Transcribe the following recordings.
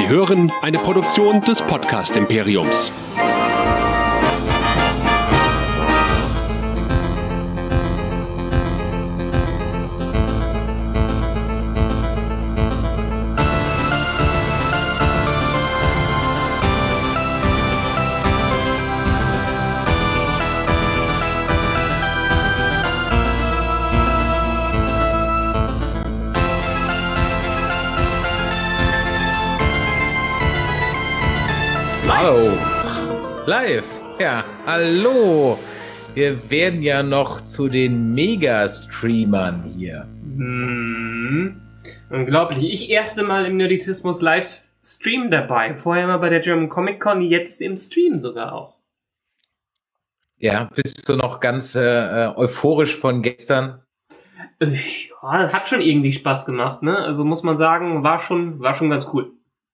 Sie hören eine Produktion des Podcast Imperiums. Hallo. Live. Ja, hallo. Wir werden ja noch zu den Mega-Streamern hier. Unglaublich. Ich erste Mal im Nerdizismus Livestream dabei. Vorher mal bei der German Comic Con, jetzt im Stream sogar auch. Ja, bist du noch ganz euphorisch von gestern? Ja, hat schon irgendwie Spaß gemacht, ne? Also muss man sagen, war schon ganz cool.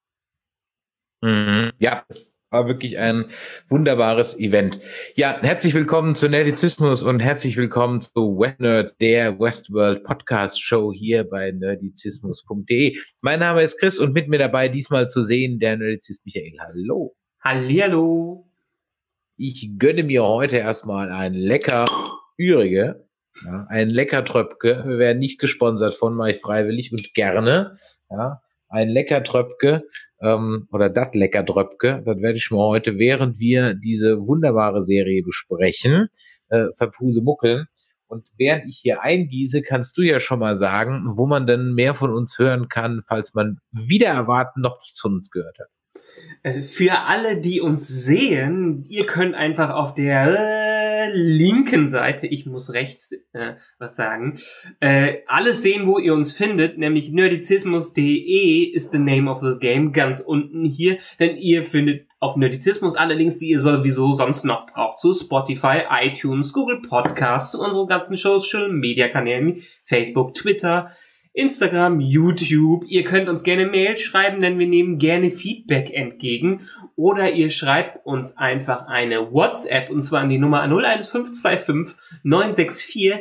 Ja, es war wirklich ein wunderbares Event. Ja, herzlich willkommen zu Nerdizismus und herzlich willkommen zu Westnerds, der Westworld Podcast Show hier bei nerdizismus.de. Mein Name ist Chris und mit mir dabei diesmal zu sehen der Nerdizist Michael. Hallo. Hallihallo. Ich gönne mir heute erstmal ein lecker Ürige, ja, ein lecker Tröpke. Wir werden nicht gesponsert von, mache ich freiwillig und gerne, ja. Ein lecker Tröpke oder das lecker Tröpke, das werde ich mir heute, während wir diese wunderbare Serie besprechen, verpusemuckeln. Und während ich hier eingieße, kannst du ja schon mal sagen, wo man denn mehr von uns hören kann, falls man wieder erwarten noch nichts von uns gehört hat. Für alle, die uns sehen, ihr könnt einfach auf der linken Seite, ich muss rechts was sagen, alles sehen, wo ihr uns findet, nämlich nerdizismus.de ist the name of the game, ganz unten hier, denn ihr findet auf Nerdizismus alle Links, die ihr sowieso sonst noch braucht, zu Spotify, iTunes, Google Podcasts, zu unseren ganzen Social Media Kanälen, Facebook, Twitter, Instagram, YouTube. Ihr könnt uns gerne Mail schreiben, denn wir nehmen gerne Feedback entgegen. Oder ihr schreibt uns einfach eine WhatsApp, und zwar an die Nummer 01525 964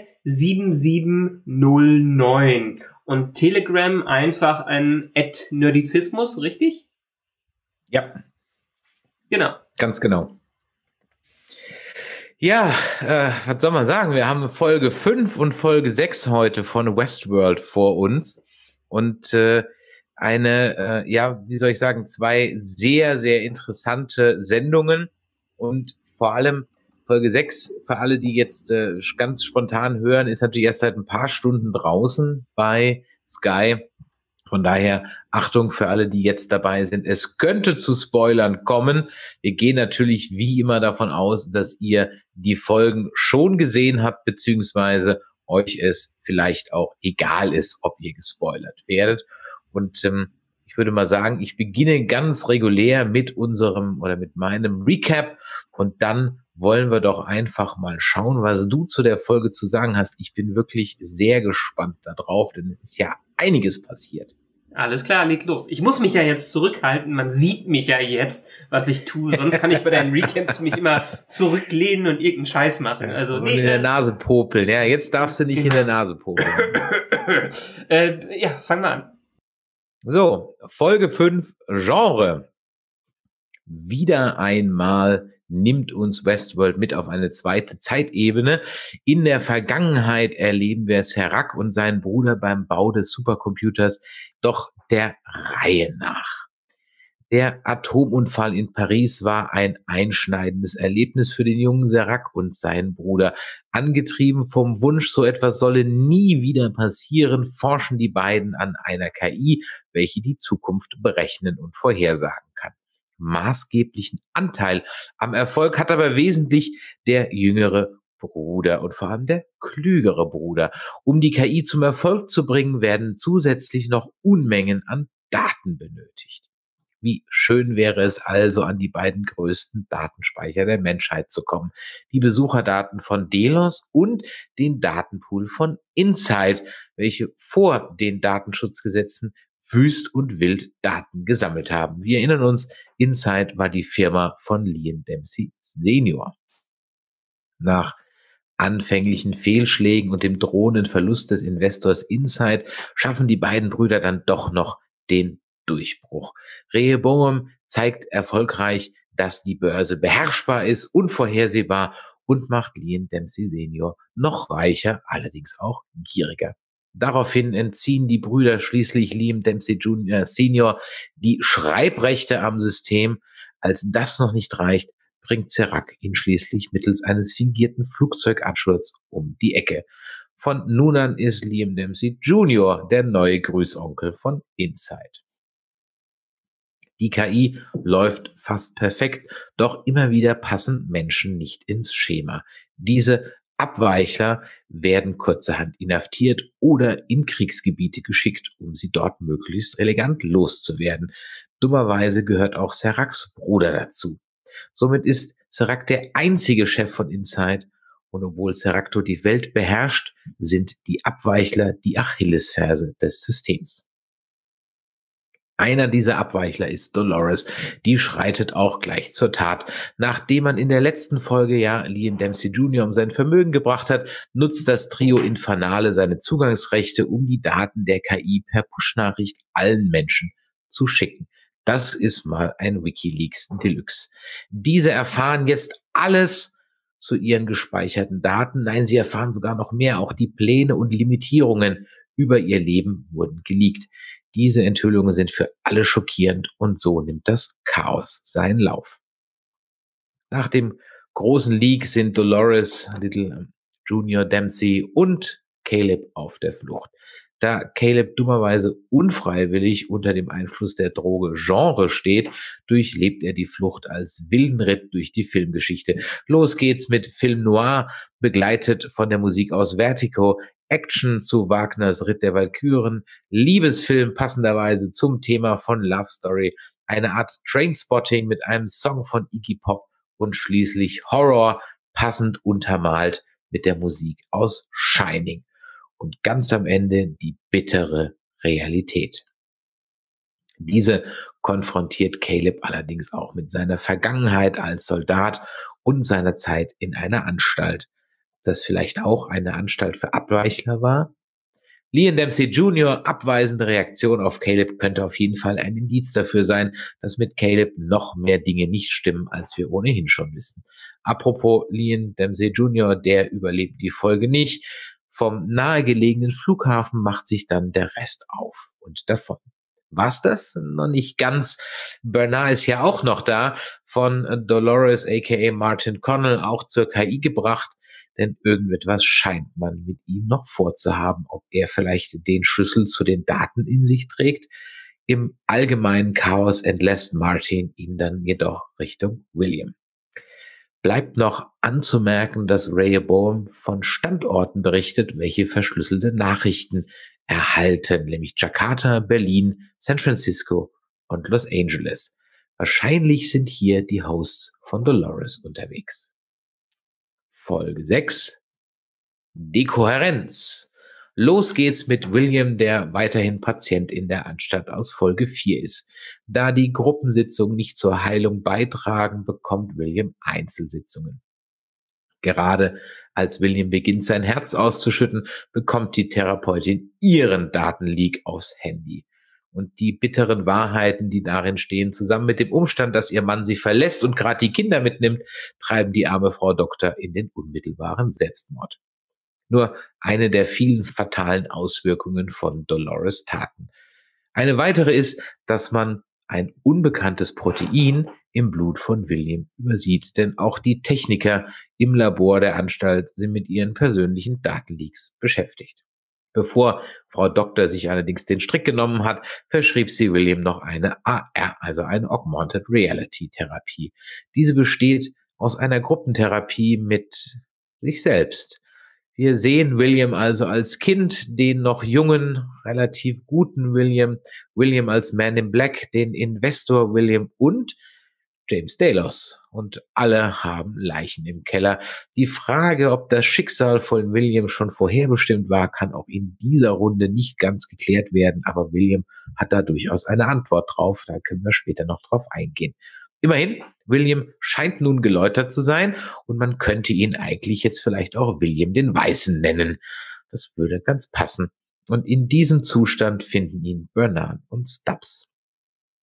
7709. Und Telegram einfach an @nerdizismus, richtig? Ja. Genau. Ganz genau. Ja, was soll man sagen? Wir haben Folge 5 und Folge 6 heute von Westworld vor uns und wie soll ich sagen, zwei sehr, sehr interessante Sendungen und vor allem Folge 6, für alle, die jetzt ganz spontan hören, ist natürlich erst seit ein paar Stunden draußen bei Sky. Von daher, Achtung für alle, die jetzt dabei sind. Es könnte zu Spoilern kommen. Wir gehen natürlich wie immer davon aus, dass ihr die Folgen schon gesehen habt, beziehungsweise euch es vielleicht auch egal ist, ob ihr gespoilert werdet. Und ich würde mal sagen, ich beginne ganz regulär mit meinem Recap und dann wollen wir doch einfach mal schauen, was du zu der Folge zu sagen hast. Ich bin wirklich sehr gespannt darauf, denn es ist ja einiges passiert. Alles klar, leg los. Ich muss mich ja jetzt zurückhalten. Man sieht mich ja jetzt, was ich tue. Sonst kann ich bei deinen Recaps mich immer zurücklehnen und irgendeinen Scheiß machen. Also und in der Nase popeln. Ja, jetzt darfst du nicht in der Nase popeln. Ja, fang mal an. So, Folge 5, Genre. Wieder einmal nimmt uns Westworld mit auf eine zweite Zeitebene. In der Vergangenheit erleben wir Serac und seinen Bruder beim Bau des Supercomputers, doch der Reihe nach. Der Atomunfall in Paris war ein einschneidendes Erlebnis für den jungen Serac und seinen Bruder. Angetrieben vom Wunsch, so etwas solle nie wieder passieren, forschen die beiden an einer KI, welche die Zukunft berechnen und vorhersagen kann. Maßgeblichen Anteil am Erfolg hat aber wesentlich der jüngere Bruder und vor allem der klügere Bruder. Um die KI zum Erfolg zu bringen, werden zusätzlich noch Unmengen an Daten benötigt. Wie schön wäre es also, an die beiden größten Datenspeicher der Menschheit zu kommen. Die Besucherdaten von Delos und den Datenpool von Insight, welche vor den Datenschutzgesetzen wüst und wild Daten gesammelt haben. Wir erinnern uns, Insight war die Firma von Liam Dempsey Senior. Nach anfänglichen Fehlschlägen und dem drohenden Verlust des Investors Insight schaffen die beiden Brüder dann doch noch den Durchbruch. Rehoboam zeigt erfolgreich, dass die Börse beherrschbar ist, unvorhersehbar und macht Liam Dempsey Senior noch reicher, allerdings auch gieriger. Daraufhin entziehen die Brüder schließlich Liam Dempsey Jr. Senior die Schreibrechte am System. Als das noch nicht reicht, bringt Serac ihn schließlich mittels eines fingierten Flugzeugabsturzes um die Ecke. Von nun an ist Liam Dempsey Jr. der neue Grüßonkel von Inside. Die KI läuft fast perfekt, doch immer wieder passen Menschen nicht ins Schema. Diese Abweichler werden kurzerhand inhaftiert oder in Kriegsgebiete geschickt, um sie dort möglichst elegant loszuwerden. Dummerweise gehört auch Seracs Bruder dazu. Somit ist Serac der einzige Chef von Inside, und obwohl Seracto die Welt beherrscht, sind die Abweichler die Achillesferse des Systems. Einer dieser Abweichler ist Dolores. Die schreitet auch gleich zur Tat. Nachdem man in der letzten Folge ja Liam Dempsey Jr. um sein Vermögen gebracht hat, nutzt das Trio Infernale seine Zugangsrechte, um die Daten der KI per Push-Nachricht allen Menschen zu schicken. Das ist mal ein WikiLeaks Deluxe. Diese erfahren jetzt alles zu ihren gespeicherten Daten. Nein, sie erfahren sogar noch mehr. Auch die Pläne und Limitierungen über ihr Leben wurden geleakt. Diese Enthüllungen sind für alle schockierend und so nimmt das Chaos seinen Lauf. Nach dem großen Leak sind Dolores, Little Junior Dempsey und Caleb auf der Flucht. Da Caleb dummerweise unfreiwillig unter dem Einfluss der Droge Genre steht, durchlebt er die Flucht als wilden Ritt durch die Filmgeschichte. Los geht's mit Film Noir, begleitet von der Musik aus Vertigo, Action zu Wagners Ritt der Walküren, Liebesfilm passenderweise zum Thema von Love Story, eine Art Trainspotting mit einem Song von Iggy Pop und schließlich Horror, passend untermalt mit der Musik aus Shining. Und ganz am Ende die bittere Realität. Diese konfrontiert Caleb allerdings auch mit seiner Vergangenheit als Soldat und seiner Zeit in einer Anstalt, das vielleicht auch eine Anstalt für Abweichler war. Liam Dempsey Jr. abweisende Reaktion auf Caleb könnte auf jeden Fall ein Indiz dafür sein, dass mit Caleb noch mehr Dinge nicht stimmen, als wir ohnehin schon wissen. Apropos Liam Dempsey Jr., der überlebt die Folge nicht. Vom nahegelegenen Flughafen macht sich dann der Rest auf und davon. War's das? Noch nicht ganz. Bernard ist ja auch noch da, von Dolores aka Martin Connell auch zur KI gebracht, denn irgendetwas scheint man mit ihm noch vorzuhaben, ob er vielleicht den Schlüssel zu den Daten in sich trägt. Im allgemeinen Chaos entlässt Martin ihn dann jedoch Richtung William. Bleibt noch anzumerken, dass Rehoboam von Standorten berichtet, welche verschlüsselte Nachrichten erhalten, nämlich Jakarta, Berlin, San Francisco und Los Angeles. Wahrscheinlich sind hier die Hosts von Dolores unterwegs. Folge 6. Dekohärenz. Los geht's mit William, der weiterhin Patient in der Anstalt aus Folge 4 ist. Da die Gruppensitzungen nicht zur Heilung beitragen, bekommt William Einzelsitzungen. Gerade als William beginnt, sein Herz auszuschütten, bekommt die Therapeutin ihren Datenleak aufs Handy. Und die bitteren Wahrheiten, die darin stehen, zusammen mit dem Umstand, dass ihr Mann sie verlässt und gerade die Kinder mitnimmt, treiben die arme Frau Doktor in den unmittelbaren Selbstmord. Nur eine der vielen fatalen Auswirkungen von Dolores' Taten. Eine weitere ist, dass man ein unbekanntes Protein im Blut von William übersieht, denn auch die Techniker im Labor der Anstalt sind mit ihren persönlichen Datenleaks beschäftigt. Bevor Frau Doktor sich allerdings den Strick genommen hat, verschrieb sie William noch eine AR, also eine Augmented Reality Therapie. Diese besteht aus einer Gruppentherapie mit sich selbst. Wir sehen William also als Kind, den noch jungen, relativ guten William als Man in Black, den Investor William und James Delos. Und alle haben Leichen im Keller. Die Frage, ob das Schicksal von William schon vorherbestimmt war, kann auch in dieser Runde nicht ganz geklärt werden. Aber William hat da durchaus eine Antwort drauf. Da können wir später noch drauf eingehen. Immerhin, William scheint nun geläutert zu sein und man könnte ihn eigentlich jetzt vielleicht auch William den Weißen nennen. Das würde ganz passen. Und in diesem Zustand finden ihn Bernard und Stubbs.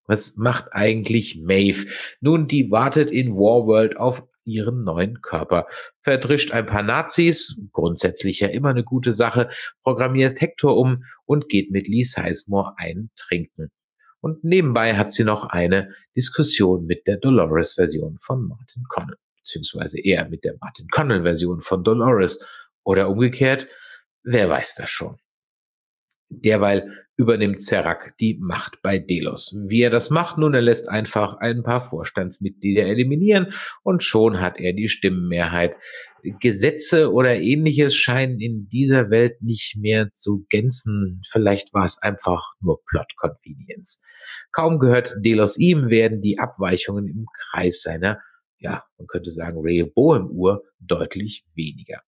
Was macht eigentlich Maeve? Nun, die wartet in Warworld auf ihren neuen Körper, verdrischt ein paar Nazis, grundsätzlich ja immer eine gute Sache, programmiert Hector um und geht mit Lee Sizemore ein Trinken. Und nebenbei hat sie noch eine Diskussion mit der Dolores-Version von Martin Connell, beziehungsweise eher mit der Martin Connell-Version von Dolores. Oder umgekehrt, wer weiß das schon. Derweil übernimmt Serac die Macht bei Delos. Wie er das macht? Nun, er lässt einfach ein paar Vorstandsmitglieder eliminieren und schon hat er die Stimmenmehrheit. Gesetze oder ähnliches scheinen in dieser Welt nicht mehr zu gänzen. Vielleicht war es einfach nur Plot Convenience. Kaum gehört Delos ihm, werden die Abweichungen im Kreis seiner, ja, man könnte sagen, Rehoboam-Uhr deutlich weniger.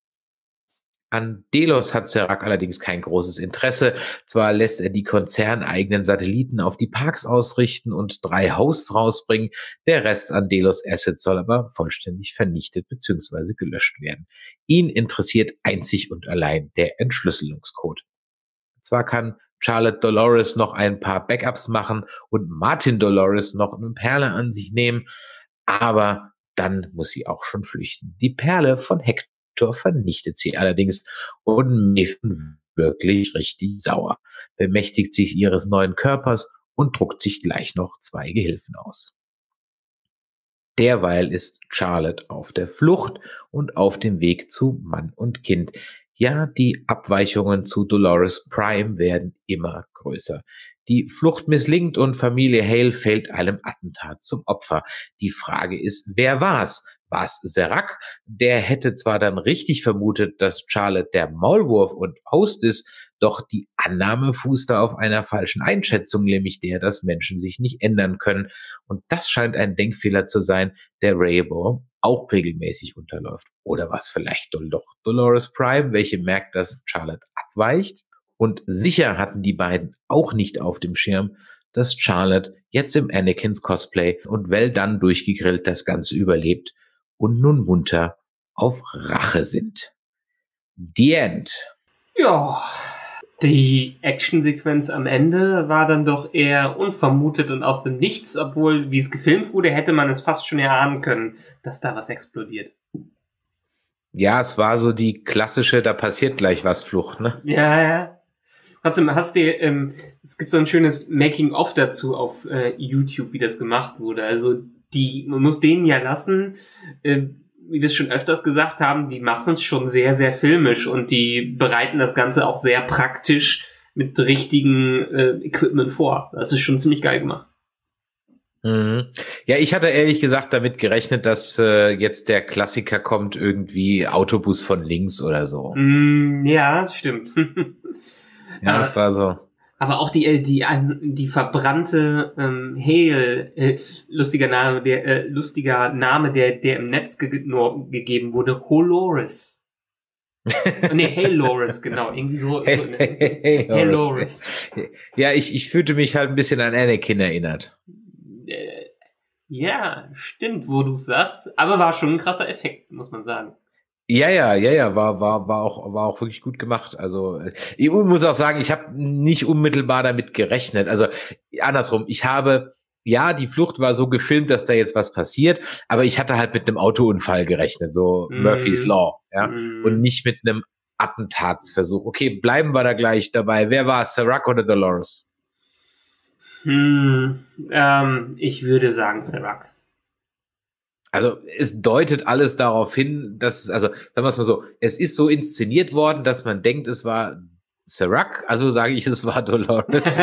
An Delos hat Serac allerdings kein großes Interesse. Zwar lässt er die konzerneigenen Satelliten auf die Parks ausrichten und 3 Hosts rausbringen, der Rest an Delos Assets soll aber vollständig vernichtet bzw. gelöscht werden. Ihn interessiert einzig und allein der Entschlüsselungscode. Zwar kann Charlotte Dolores noch ein paar Backups machen und Martin Dolores noch eine Perle an sich nehmen, aber dann muss sie auch schon flüchten. Die Perle von Hector vernichtet sie allerdings und Maeve wirklich richtig sauer, bemächtigt sich ihres neuen Körpers und druckt sich gleich noch 2 Gehilfen aus. Derweil ist Charlotte auf der Flucht und auf dem Weg zu Mann und Kind. Ja, die Abweichungen zu Dolores Prime werden immer größer. Die Flucht misslingt und Familie Hale fällt einem Attentat zum Opfer. Die Frage ist, wer war's? War's Serac? Der hätte zwar dann richtig vermutet, dass Charlotte der Maulwurf und Host ist, doch die Annahme fußte auf einer falschen Einschätzung, nämlich der, dass Menschen sich nicht ändern können. Und das scheint ein Denkfehler zu sein, der Rehoboam auch regelmäßig unterläuft. Oder was vielleicht doch Dolores Prime, welche merkt, dass Charlotte abweicht? Und sicher hatten die beiden auch nicht auf dem Schirm, dass Charlotte jetzt im Anakins Cosplay und well dann durchgegrillt das Ganze überlebt und nun munter auf Rache sind. The End. Ja, die Actionsequenz am Ende war dann doch eher unvermutet und aus dem Nichts, obwohl, wie es gefilmt wurde, hätte man es fast schon erahnen können, dass da was explodiert. Ja, es war so die klassische, da passiert gleich was Flucht, ne? Ja. Trotzdem es gibt so ein schönes Making-of dazu auf YouTube, wie das gemacht wurde. Also man muss denen ja lassen, wie wir es schon öfters gesagt haben, die machen es schon sehr, sehr filmisch und die bereiten das Ganze auch sehr praktisch mit richtigen Equipment vor. Das ist schon ziemlich geil gemacht. Mhm. Ja, ich hatte ehrlich gesagt damit gerechnet, dass jetzt der Klassiker kommt, irgendwie Autobus von links oder so. Ja, stimmt. Ja, das war so. Aber auch die verbrannte Hale, lustiger Name, der im Netz gegeben wurde, Holoris. Nee, Haloris, genau, irgendwie so. Haloris. Ja, ich fühlte mich halt ein bisschen an Anakin erinnert. Ja, stimmt, wo du sagst, aber war schon ein krasser Effekt, muss man sagen. Ja, war auch wirklich gut gemacht. Also ich muss auch sagen, ich habe nicht unmittelbar damit gerechnet. Also andersrum, die Flucht war so gefilmt, dass da jetzt was passiert, aber ich hatte halt mit einem Autounfall gerechnet, so Murphy's Law, ja, und nicht mit einem Attentatsversuch. Okay, bleiben wir da gleich dabei. Wer war es, Serac oder Dolores? Ich würde sagen Serac. Also es deutet alles darauf hin, dass sagen wir es mal so, es ist so inszeniert worden, dass man denkt, es war Serac, also sage ich, es war Dolores.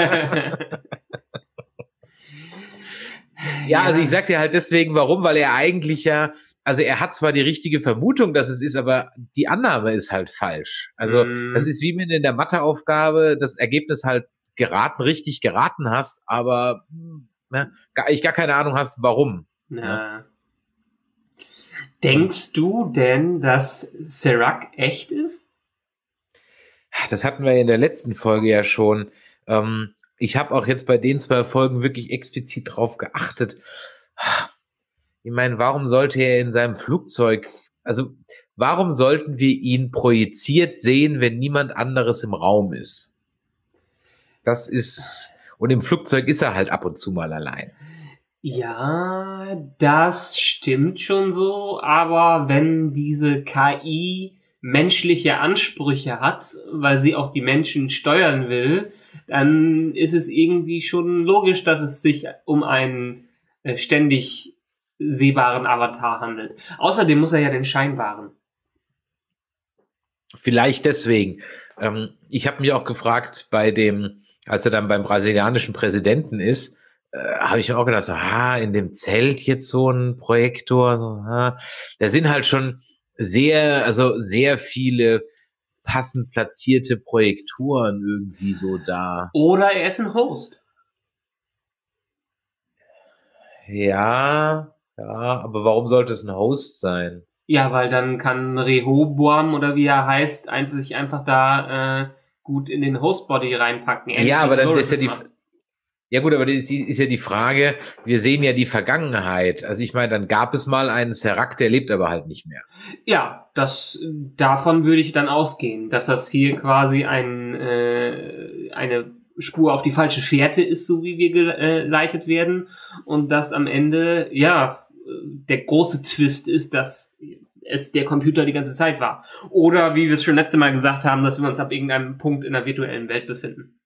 Ja, also ich sag dir halt deswegen, warum, weil er eigentlich also er hat zwar die richtige Vermutung, dass es ist, aber die Annahme ist halt falsch. Also das ist wie wenn du in der Matheaufgabe das Ergebnis halt richtig geraten hast, aber eigentlich gar keine Ahnung hast, warum. Ja. Denkst du denn, dass Serac echt ist? Das hatten wir in der letzten Folge ja schon. Ich habe auch jetzt bei den 2 Folgen wirklich explizit drauf geachtet. Ich meine, warum sollte er in seinem Flugzeug, also warum sollten wir ihn projiziert sehen, wenn niemand anderes im Raum ist? Das ist, Und im Flugzeug ist er halt ab und zu mal allein. Ja, das stimmt schon so, aber wenn diese KI menschliche Ansprüche hat, weil sie auch die Menschen steuern will, dann ist es irgendwie schon logisch, dass es sich um einen ständig sehbaren Avatar handelt. Außerdem muss er ja den Schein wahren. Vielleicht deswegen. Ich habe mich auch gefragt, als er dann beim brasilianischen Präsidenten ist, habe ich mir auch gedacht, so, in dem Zelt jetzt so ein Projektor, so, da sind halt schon sehr viele passend platzierte Projektoren irgendwie so da. Oder er ist ein Host. Ja, aber warum sollte es ein Host sein? Ja, weil dann kann Rehoboam oder wie er heißt, sich einfach da gut in den Hostbody reinpacken. Ja, aber dann ist ja gut, aber das ist ja die Frage, wir sehen ja die Vergangenheit. Also ich meine, dann gab es mal einen Serac, der lebt aber halt nicht mehr. Ja, davon würde ich dann ausgehen, dass das hier quasi eine Spur auf die falsche Fährte ist, so wie wir geleitet werden. Und dass am Ende, der große Twist ist, dass es der Computer die ganze Zeit war. Oder wie wir es schon letzte Mal gesagt haben, dass wir uns ab irgendeinem Punkt in der virtuellen Welt befinden.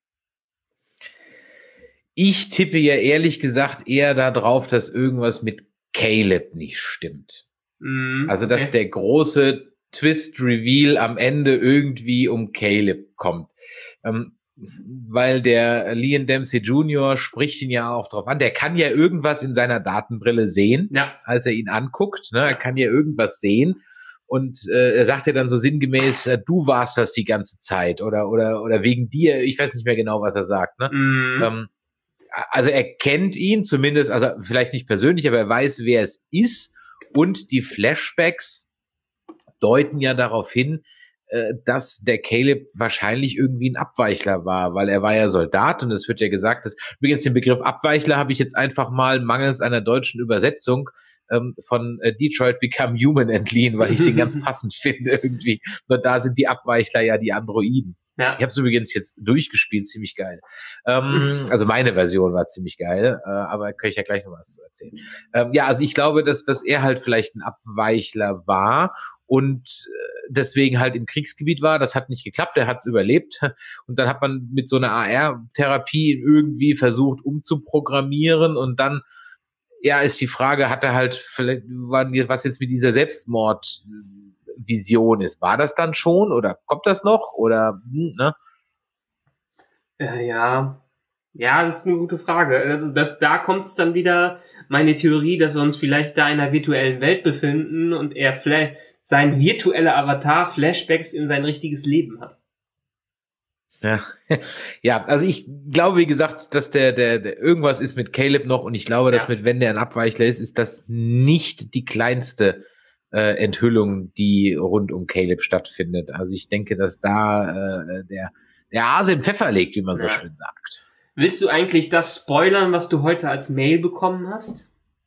Ich tippe ja ehrlich gesagt eher darauf, dass irgendwas mit Caleb nicht stimmt. Also, dass der große Twist-Reveal am Ende irgendwie um Caleb kommt. Weil der Liam Dempsey Jr. spricht ihn ja auch drauf an. Der kann ja irgendwas in seiner Datenbrille sehen, als er ihn anguckt. Ne? Er kann ja irgendwas sehen. Und er sagt ja dann so sinngemäß, du warst das die ganze Zeit oder wegen dir. Ich weiß nicht mehr genau, was er sagt. Ne? Also er kennt ihn zumindest, also vielleicht nicht persönlich, aber er weiß, wer es ist. Und die Flashbacks deuten ja darauf hin, dass der Caleb wahrscheinlich irgendwie ein Abweichler war, weil er war ja Soldat und es wird ja gesagt, dass übrigens den Begriff Abweichler habe ich jetzt einfach mal mangels einer deutschen Übersetzung von Detroit Become Human entliehen, weil ich den ganz passend finde irgendwie. Nur da sind die Abweichler ja die Androiden. Ja. Ich habe es übrigens jetzt durchgespielt, ziemlich geil. Also meine Version war ziemlich geil, aber kann ich ja gleich noch was zu erzählen. Also ich glaube, dass er halt vielleicht ein Abweichler war und deswegen halt im Kriegsgebiet war. Das hat nicht geklappt, er hat es überlebt. Und dann hat man mit so einer AR-Therapie irgendwie versucht umzuprogrammieren und dann ist die Frage, hat er halt vielleicht, was jetzt mit dieser Selbstmordvision ist. War das dann schon oder kommt das noch oder ne? Ja, das ist eine gute Frage. Da kommt es dann wieder meine Theorie, dass wir uns vielleicht da in einer virtuellen Welt befinden und er sein virtueller Avatar Flashbacks in sein richtiges Leben hat. Ja, also ich glaube, wie gesagt, dass der irgendwas ist mit Caleb noch und ich glaube, dass wenn der ein Abweichler ist das nicht die kleinste Enthüllung, die rund um Caleb stattfindet. Also ich denke, dass da der Hase im Pfeffer liegt, wie man so schön sagt. Willst du eigentlich das spoilern, was du heute als Mail bekommen hast?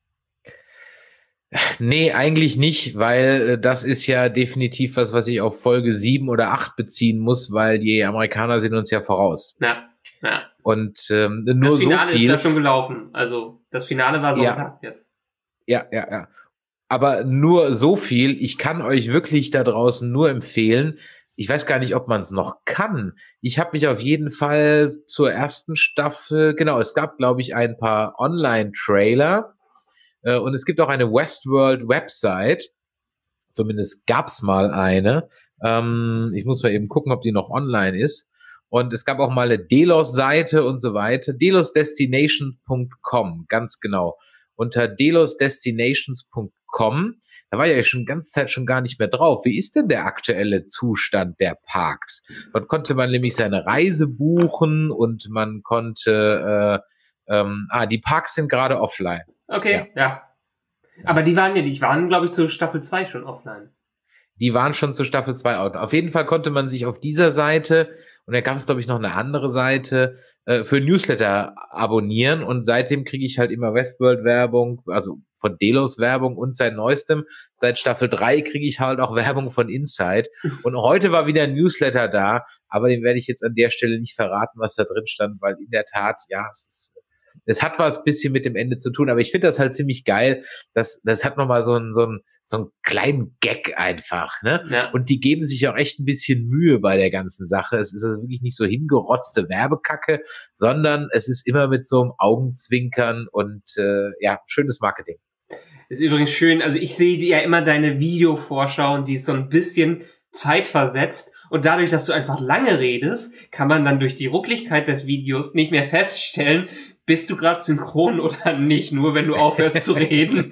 Nee, eigentlich nicht, weil das ist ja definitiv was ich auf Folge 7 oder 8 beziehen muss, weil die Amerikaner sind uns ja voraus. Ja. Und nur das Finale so viel. ist da schon gelaufen. Also das Finale war Sonntag jetzt. Ja. Aber nur so viel. Ich kann euch wirklich da draußen nur empfehlen. Ich weiß gar nicht, ob man es noch kann. Ich habe mich auf jeden Fall zur ersten Staffel, es gab, glaube ich, ein paar Online-Trailer. Und es gibt auch eine Westworld-Website. Zumindest gab's mal eine. Ich muss mal eben gucken, ob die noch online ist. Und es gab auch mal eine Delos-Seite und so weiter. delosdestination.com, ganz genau. Unter delosdestinations.com, da war ja schon ganze Zeit schon gar nicht mehr drauf. Wie ist denn der aktuelle Zustand der Parks? Dort konnte man nämlich seine Reise buchen und man konnte, die Parks sind gerade offline. Okay, ja. Aber die waren, glaube ich, zu Staffel 2 schon offline. Die waren schon zu Staffel 2 out. Auf jeden Fall konnte man sich auf dieser Seite und da gab es, glaube ich, noch eine andere Seite für Newsletter abonnieren und seitdem kriege ich halt immer Westworld-Werbung, also von Delos Werbung und seit neuestem, seit Staffel 3 kriege ich halt auch Werbung von Inside und heute war wieder ein Newsletter da, aber den werde ich jetzt an der Stelle nicht verraten, was da drin stand, weil in der Tat, ja, es hat was bisschen mit dem Ende zu tun, aber ich finde das halt ziemlich geil, das hat nochmal so einen kleinen Gag einfach, ne? Ja. Und die geben sich auch echt ein bisschen Mühe bei der ganzen Sache. Es ist also wirklich nicht so hingerotzte Werbekacke, sondern es ist immer mit so einem Augenzwinkern und ja, schönes Marketing. Ist übrigens schön, also ich sehe ja immer deine Videovorschau und die ist so ein bisschen zeitversetzt und dadurch, dass du einfach lange redest, kann man dann durch die Ruckligkeit des Videos nicht mehr feststellen, bist du gerade synchron oder nicht, nur wenn du aufhörst zu reden.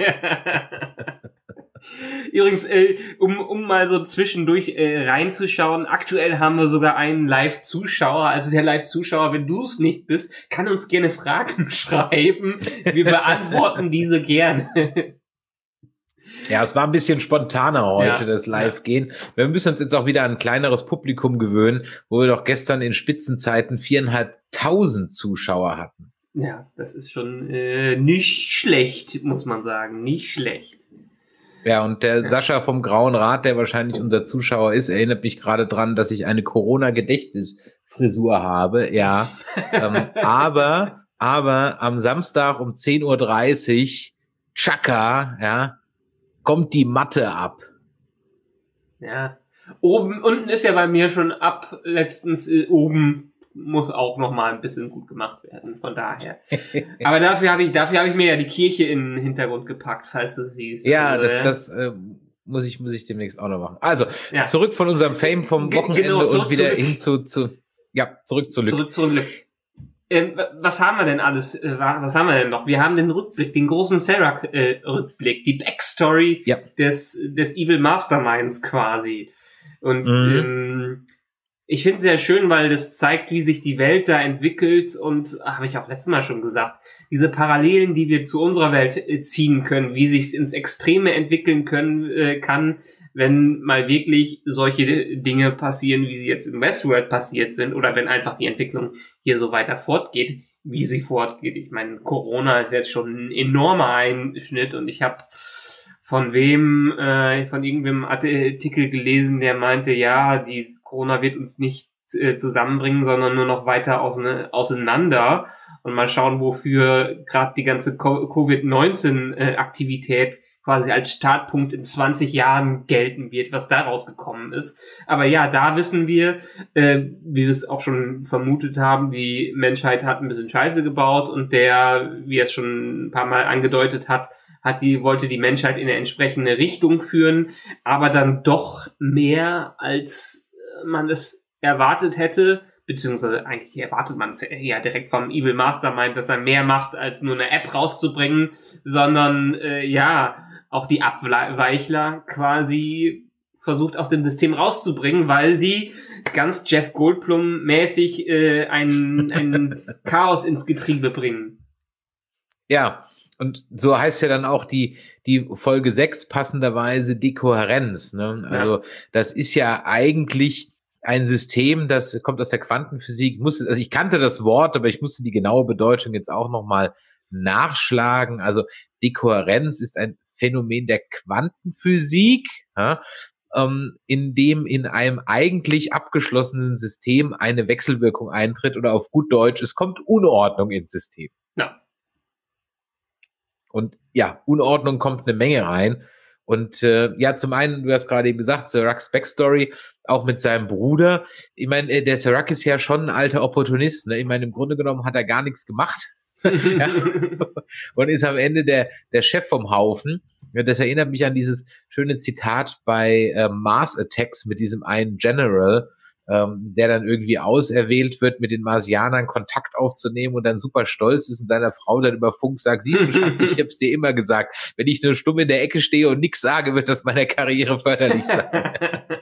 Übrigens, um mal so zwischendurch reinzuschauen, aktuell haben wir sogar einen Live-Zuschauer, also der Live-Zuschauer, wenn du es nicht bist, kann uns gerne Fragen schreiben, wir beantworten diese gerne. Ja, es war ein bisschen spontaner heute, das Live-Gehen. Wir müssen uns jetzt auch wieder an ein kleineres Publikum gewöhnen, wo wir doch gestern in Spitzenzeiten 4.500 Zuschauer hatten. Ja, das ist schon nicht schlecht, muss man sagen, nicht schlecht. Ja, und der Sascha vom Grauen Rat, der wahrscheinlich unser Zuschauer ist, erinnert mich gerade dran, dass ich eine Corona-Gedächtnisfrisur habe, ja. Aber am Samstag um 10.30 Uhr, Chaka, ja, kommt die Matte ab. Ja. Unten ist ja bei mir schon ab, letztens oben muss auch noch mal ein bisschen gut gemacht werden, von daher. Aber dafür habe ich mir ja die Kirche in den Hintergrund gepackt, falls du siehst. Ja, das muss ich demnächst auch noch machen. Also, zurück von unserem Fame vom Wochenende und wieder hin zurück zu Lück. Zurück. Was haben wir denn alles? Was haben wir denn noch? Wir haben den Rückblick, den großen Serac-Rückblick, die Backstory des Evil Masterminds quasi. Und ich finde es sehr schön, weil das zeigt, wie sich die Welt da entwickelt und, habe ich auch letztes Mal schon gesagt, diese Parallelen, die wir zu unserer Welt ziehen können, wie sich es ins Extreme entwickeln kann, wenn mal wirklich solche Dinge passieren, wie sie jetzt in Westworld passiert sind oder wenn einfach die Entwicklung hier so weiter fortgeht, wie sie fortgeht. Ich meine, Corona ist jetzt schon ein enormer Einschnitt und ich habe von irgendwem Artikel gelesen, der meinte, ja, die Corona wird uns nicht zusammenbringen, sondern nur noch weiter auseinander und mal schauen, wofür gerade die ganze Covid-19-Aktivität quasi als Startpunkt in 20 Jahren gelten wird, was daraus gekommen ist. Aber ja, da wissen wir, wie wir es auch schon vermutet haben, die Menschheit hat ein bisschen Scheiße gebaut und der, wie er es schon ein paar Mal angedeutet hat, wollte die Menschheit in eine entsprechende Richtung führen, aber dann doch mehr, als man es erwartet hätte, beziehungsweise eigentlich erwartet man es ja direkt vom Evil Mastermind, dass er mehr macht, als nur eine App rauszubringen, sondern auch die Abweichler quasi versucht aus dem System rauszubringen, weil sie ganz Jeff Goldblum-mäßig ein Chaos ins Getriebe bringen. Ja. Und so heißt ja dann auch die Folge 6 passenderweise Dekohärenz, ne? Also das ist ja eigentlich ein System, das kommt aus der Quantenphysik. Also ich kannte das Wort, aber ich musste die genaue Bedeutung jetzt auch nochmal nachschlagen. Also Dekohärenz ist ein Phänomen der Quantenphysik, in dem in einem eigentlich abgeschlossenen System eine Wechselwirkung eintritt oder auf gut Deutsch, es kommt Unordnung ins System. Ja. Und ja, Unordnung kommt eine Menge rein. Und zum einen, du hast gerade eben gesagt, Seracs Backstory, auch mit seinem Bruder. Ich meine, der Serac ist ja schon ein alter Opportunist. Ne? Ich meine, im Grunde genommen hat er gar nichts gemacht. Und ist am Ende der Chef vom Haufen. Das erinnert mich an dieses schöne Zitat bei Mars Attacks mit diesem einen General, der dann irgendwie auserwählt wird, mit den Marsianern Kontakt aufzunehmen und dann super stolz ist und seiner Frau dann über Funk sagt, siehst du, Schatz, ich hab's dir immer gesagt, wenn ich nur stumm in der Ecke stehe und nichts sage, wird das meiner Karriere förderlich sein.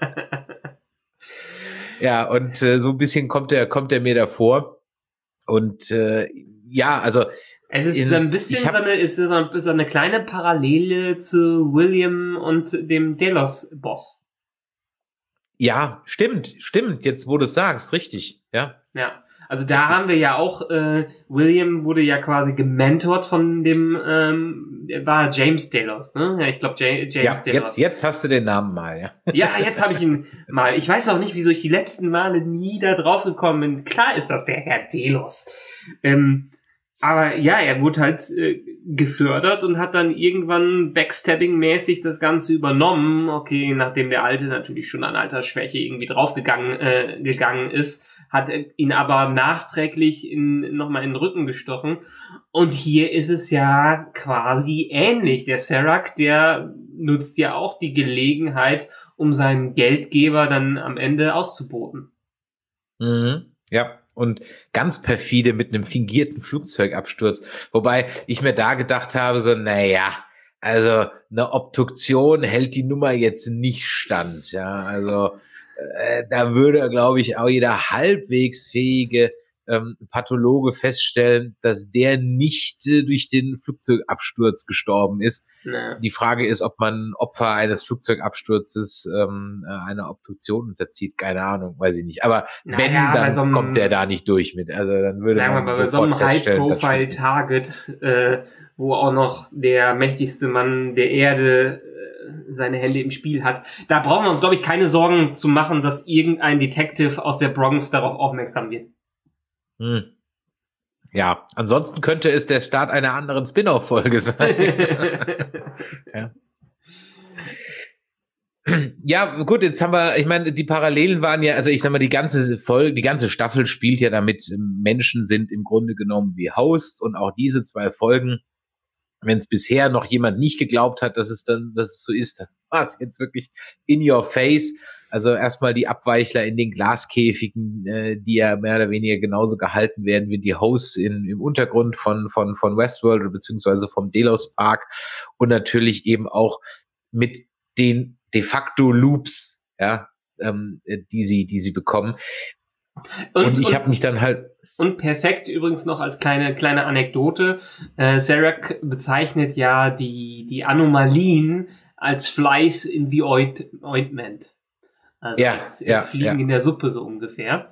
Ja, und so ein bisschen kommt er mir davor. Und also es ist ein bisschen so eine kleine Parallele zu William und dem Delos-Boss. Ja, stimmt. Jetzt, wo du es sagst, richtig. Ja. Ja. Also da haben wir ja auch, William wurde ja quasi gementort von dem, war James Delos, ne? Ja, ich glaube James Delos. Jetzt hast du den Namen mal, ja. Ja, jetzt habe ich ihn mal. Ich weiß auch nicht, wieso ich die letzten Male nie da drauf gekommen bin. Klar ist das der Herr Delos. Aber ja, er wurde halt gefördert und hat dann irgendwann Backstabbing-mäßig das Ganze übernommen. Okay, nachdem der Alte natürlich schon an Altersschwäche irgendwie gegangen ist, hat ihn aber nachträglich nochmal in den Rücken gestochen. Und hier ist es ja quasi ähnlich. Der Serac, der nutzt ja auch die Gelegenheit, um seinen Geldgeber dann am Ende auszuboten. Mhm. Ja, und ganz perfide mit einem fingierten Flugzeugabsturz. Wobei ich mir da gedacht habe, so, naja, also eine Obduktion hält die Nummer jetzt nicht stand. Ja, also da würde, glaube ich, auch jeder halbwegs fähige Pathologe feststellen, dass der nicht durch den Flugzeugabsturz gestorben ist. Ja. Die Frage ist, ob man Opfer eines Flugzeugabsturzes einer Obduktion unterzieht. Keine Ahnung, weiß ich nicht. Aber wenn, dann kommt der da nicht durch mit. Also dann würde sagen man wir mal, bei so einem feststellen, High-Profile-Target, wo auch noch der mächtigste Mann der Erde seine Hände im Spiel hat, da brauchen wir uns, glaube ich, keine Sorgen zu machen, dass irgendein Detective aus der Bronx darauf aufmerksam wird. Ja, ansonsten könnte es der Start einer anderen Spin-off-Folge sein. Ja. Ja, gut, jetzt haben wir, ich meine, die Parallelen waren ja, also ich sag mal, die ganze Folge, die ganze Staffel spielt ja damit, Menschen sind im Grunde genommen wie Hosts, und auch diese 2 Folgen, wenn es bisher noch jemand nicht geglaubt hat, dass es so ist, dann war es jetzt wirklich in your face. Also erstmal die Abweichler in den Glaskäfigen, die ja mehr oder weniger genauso gehalten werden wie die Hosts im Untergrund von Westworld beziehungsweise vom Delos Park, und natürlich eben auch mit den de facto Loops, ja, die sie bekommen. Und ich habe mich dann halt... Und perfekt übrigens noch als kleine Anekdote, Serac bezeichnet ja die Anomalien als Flies in the Ointment. Also als Fliegen in der Suppe so ungefähr.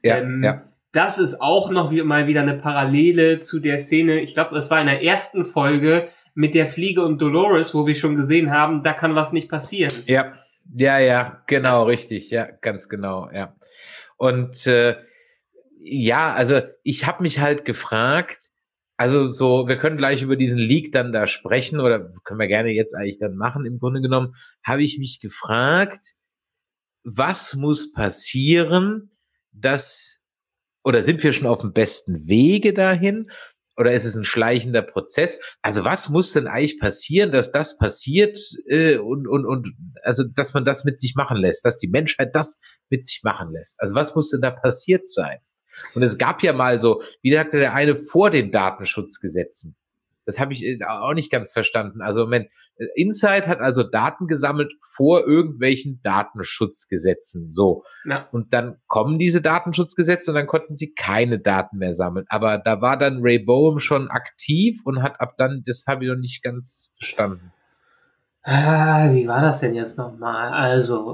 Das ist auch noch mal wieder eine Parallele zu der Szene, ich glaube, das war in der ersten Folge mit der Fliege und Dolores, wo wir schon gesehen haben, da kann was nicht passieren. Ja, genau, richtig, ja, ganz genau, ja. Und ja, also ich habe mich halt gefragt, also so, wir können gleich über diesen Leak dann da sprechen, oder können wir gerne jetzt eigentlich dann machen. Im Grunde genommen habe ich mich gefragt, was muss passieren, oder sind wir schon auf dem besten Wege dahin? Oder ist es ein schleichender Prozess? Also was muss denn eigentlich passieren, dass das passiert und also dass man das mit sich machen lässt, dass die Menschheit das mit sich machen lässt? Also was muss denn da passiert sein? Und es gab ja mal so, wie sagte der eine, vor den Datenschutzgesetzen. Das habe ich auch nicht ganz verstanden. Also Moment, Inside hat also Daten gesammelt vor irgendwelchen Datenschutzgesetzen. So. Ja. Und dann kommen diese Datenschutzgesetze und dann konnten sie keine Daten mehr sammeln. Aber da war dann Ray Boehm schon aktiv und hat ab dann, das habe ich noch nicht ganz verstanden. Wie war das denn jetzt nochmal? Also,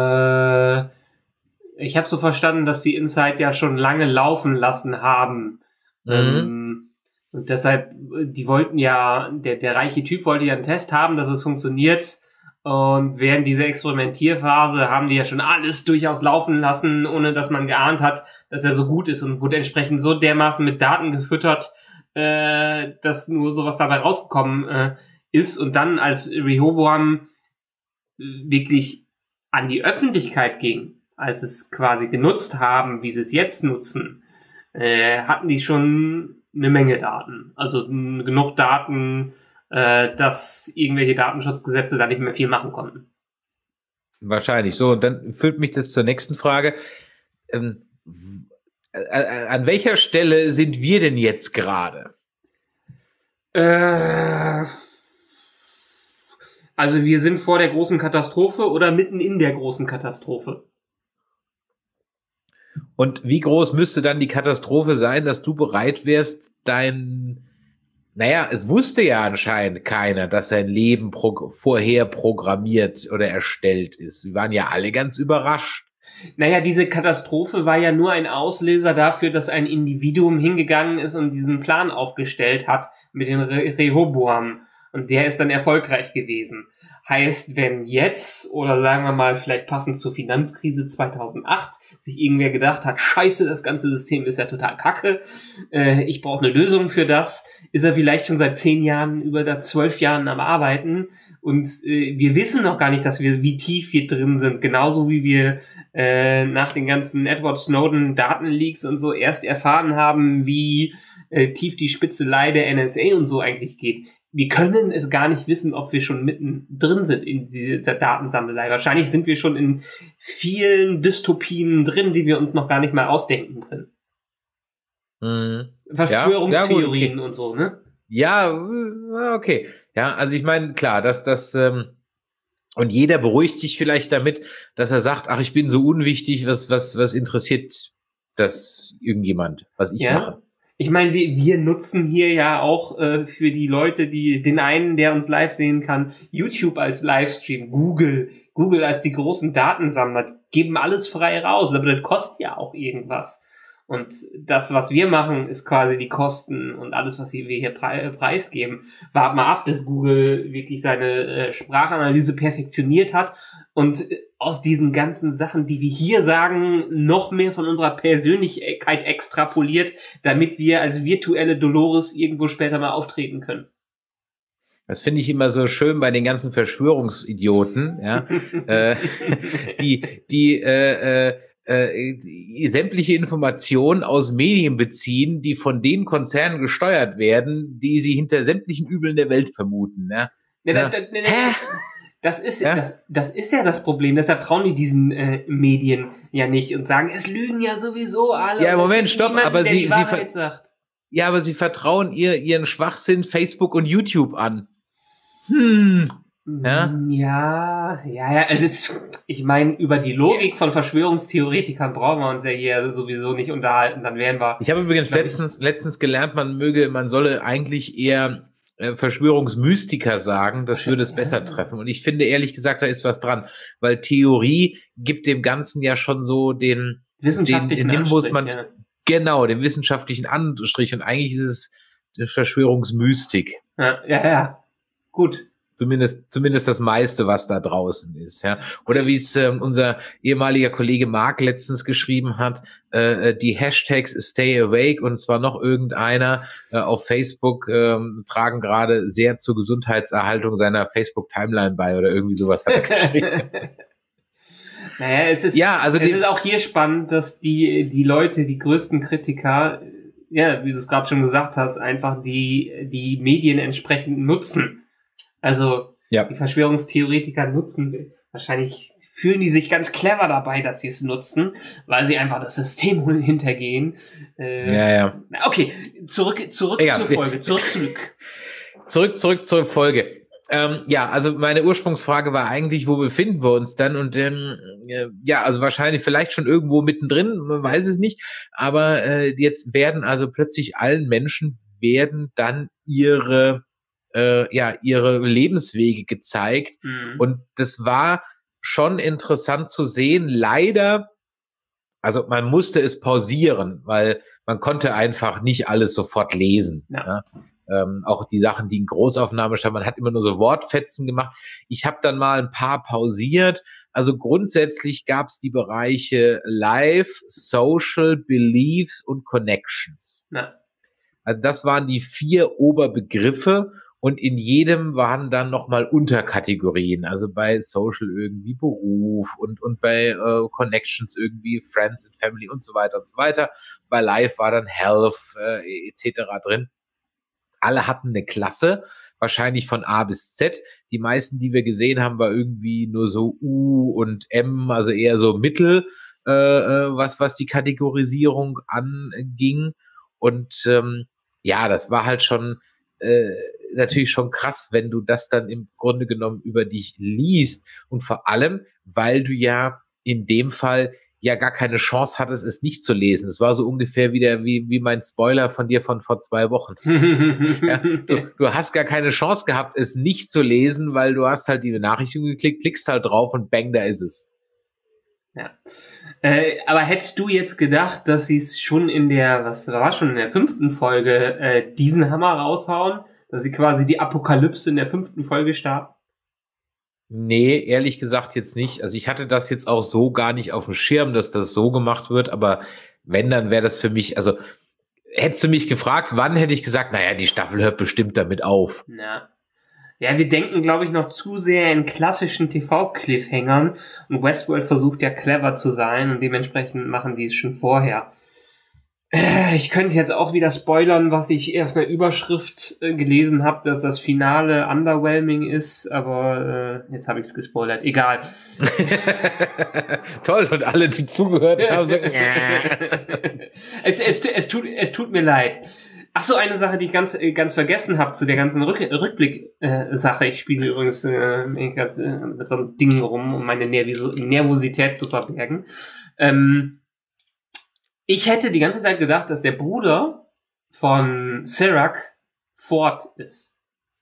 ich habe so verstanden, dass die Inside ja schon lange laufen lassen haben. Und deshalb, die wollten ja, der reiche Typ wollte ja einen Test haben, dass es funktioniert. Und während dieser Experimentierphase haben die ja schon alles durchaus laufen lassen, ohne dass man geahnt hat, dass er so gut ist, und wurde entsprechend so dermaßen mit Daten gefüttert, dass nur sowas dabei rausgekommen ist. Und dann, als Rehoboam wirklich an die Öffentlichkeit ging, als es quasi genutzt haben, wie sie es jetzt nutzen, hatten die schon eine Menge Daten. Also genug Daten, dass irgendwelche Datenschutzgesetze da nicht mehr viel machen konnten. Wahrscheinlich. So, und dann führt mich das zur nächsten Frage. An welcher Stelle sind wir denn jetzt gerade? Also wir sind vor der großen Katastrophe oder mitten in der großen Katastrophe. Und wie groß müsste dann die Katastrophe sein, dass du bereit wärst, es wusste ja anscheinend keiner, dass sein Leben vorher programmiert oder erstellt ist. Wir waren ja alle ganz überrascht. Naja, diese Katastrophe war ja nur ein Auslöser dafür, dass ein Individuum hingegangen ist und diesen Plan aufgestellt hat mit dem Rehoboam. Und der ist dann erfolgreich gewesen. Heißt, wenn jetzt, oder sagen wir mal vielleicht passend zur Finanzkrise 2008, sich irgendwer gedacht hat, scheiße, das ganze System ist ja total kacke, ich brauche eine Lösung für das, ist er vielleicht schon seit 10 Jahren, über 12 Jahren am Arbeiten. Und wir wissen noch gar nicht, wie tief wir drin sind. Genauso wie wir nach den ganzen Edward Snowden Datenleaks und so erst erfahren haben, wie tief die Spitzelei der NSA und so eigentlich geht. Wir können es gar nicht wissen, ob wir schon mitten drin sind in dieser Datensammelei. Wahrscheinlich sind wir schon in vielen Dystopien drin, die wir uns noch gar nicht mal ausdenken können. Verschwörungstheorien ja, okay. Und so, ne? Ja, okay. Ja, also ich meine, klar, und jeder beruhigt sich vielleicht damit, dass er sagt, ach, ich bin so unwichtig, was interessiert das irgendjemand, was ich mache? Ich meine, wir nutzen hier ja auch für die Leute, den einen, der uns live sehen kann, YouTube als Livestream, Google als die großen Datensammler, geben alles frei raus, aber das kostet ja auch irgendwas. Und das, was wir machen, ist quasi die Kosten und alles, was wir hier preisgeben. Wart mal ab, bis Google wirklich seine Sprachanalyse perfektioniert hat und aus diesen ganzen Sachen, die wir hier sagen, noch mehr von unserer Persönlichkeit extrapoliert, damit wir als virtuelle Dolores irgendwo später mal auftreten können. Das finde ich immer so schön bei den ganzen Verschwörungsidioten, ja, die sämtliche Informationen aus Medien beziehen, die von den Konzernen gesteuert werden, die sie hinter sämtlichen Übeln der Welt vermuten. Ja? Das ist ja das Problem. Deshalb trauen die diesen Medien ja nicht und sagen, es lügen ja sowieso alle. Ja, Moment, stopp, aber sie sagt. Ja, aber sie vertrauen ihren Schwachsinn Facebook und YouTube an. Ja, ich meine, über die Logik von Verschwörungstheoretikern brauchen wir uns ja hier sowieso nicht unterhalten, dann wären wir... Ich habe übrigens letztens gelernt, man solle eigentlich eher Verschwörungsmystiker sagen, das würde es besser treffen. Und ich finde, ehrlich gesagt, da ist was dran, weil Theorie gibt dem Ganzen ja schon so den wissenschaftlichen Nimbus, genau, den wissenschaftlichen Anstrich, und eigentlich ist es Verschwörungsmystik. Ja, gut. Zumindest das meiste, was da draußen ist, ja. Oder wie es unser ehemaliger Kollege Mark letztens geschrieben hat, die Hashtags Stay Awake und zwar noch irgendeiner auf Facebook tragen gerade sehr zur Gesundheitserhaltung seiner Facebook-Timeline bei oder irgendwie sowas hat er geschrieben. Naja, es ist auch hier spannend, dass die Leute, die größten Kritiker, ja, wie du es gerade schon gesagt hast, einfach die Medien entsprechend nutzen. Also, Die Verschwörungstheoretiker wahrscheinlich fühlen die sich ganz clever dabei, dass sie es nutzen, weil sie einfach das System hintergehen. Okay, zurück zur Folge. Zurück zur Folge. Also meine Ursprungsfrage war eigentlich, wo befinden wir uns dann? Und also wahrscheinlich vielleicht schon irgendwo mittendrin, man weiß es nicht. Aber jetzt werden also plötzlich allen Menschen dann ihre Lebenswege gezeigt. Und das war schon interessant zu sehen. Leider, also man musste es pausieren, weil man konnte einfach nicht alles sofort lesen. Ja. Auch die Sachen, die in Großaufnahme standen, man hat immer nur so Wortfetzen gemacht. Ich habe dann mal ein paar pausiert. Also grundsätzlich gab es die Bereiche Life, Social, Beliefs und Connections. Ja. Also das waren die 4 Oberbegriffe. Und in jedem waren dann nochmal Unterkategorien. Also bei Social irgendwie Beruf und bei Connections irgendwie Friends and Family und so weiter und so weiter. Bei Life war dann Health etc. drin. Alle hatten eine Klasse, wahrscheinlich von A bis Z. Die meisten, die wir gesehen haben, war irgendwie nur so U und M, also eher so Mittel, was die Kategorisierung anging. Und das war halt schon natürlich schon krass, wenn du das dann im Grunde genommen über dich liest, und vor allem, weil du ja in dem Fall ja gar keine Chance hattest, es nicht zu lesen. Es war so ungefähr wie mein Spoiler von dir von vor 2 Wochen. Du hast gar keine Chance gehabt, es nicht zu lesen, weil du hast halt die Benachrichtigung geklickt, klickst halt drauf und bang, da ist es. Ja. Aber hättest du jetzt gedacht, dass sie es schon in der 5. Folge diesen Hammer raushauen? Dass sie quasi die Apokalypse in der 5. Folge starten? Nee, ehrlich gesagt jetzt nicht. Also ich hatte das jetzt auch so gar nicht auf dem Schirm, dass das so gemacht wird, aber wenn, dann wäre das für mich, also hättest du mich gefragt, wann, hätte ich gesagt, naja, die Staffel hört bestimmt damit auf. Ja, wir denken, glaube ich, noch zu sehr in klassischen TV-Cliffhängern und Westworld versucht ja clever zu sein und dementsprechend machen die es schon vorher. Ich könnte jetzt auch wieder spoilern, was ich auf einer Überschrift gelesen habe, dass das Finale underwhelming ist, aber jetzt habe ich es gespoilert. Egal. Toll, und alle, die zugehört haben, sagen, es tut mir leid. Ach so, eine Sache, die ich ganz vergessen habe zu der ganzen Rückblick-Sache. Ich spiele übrigens mit so einem Ding rum, um meine Nervosität zu verbergen. Ich hätte die ganze Zeit gedacht, dass der Bruder von Serac Ford ist.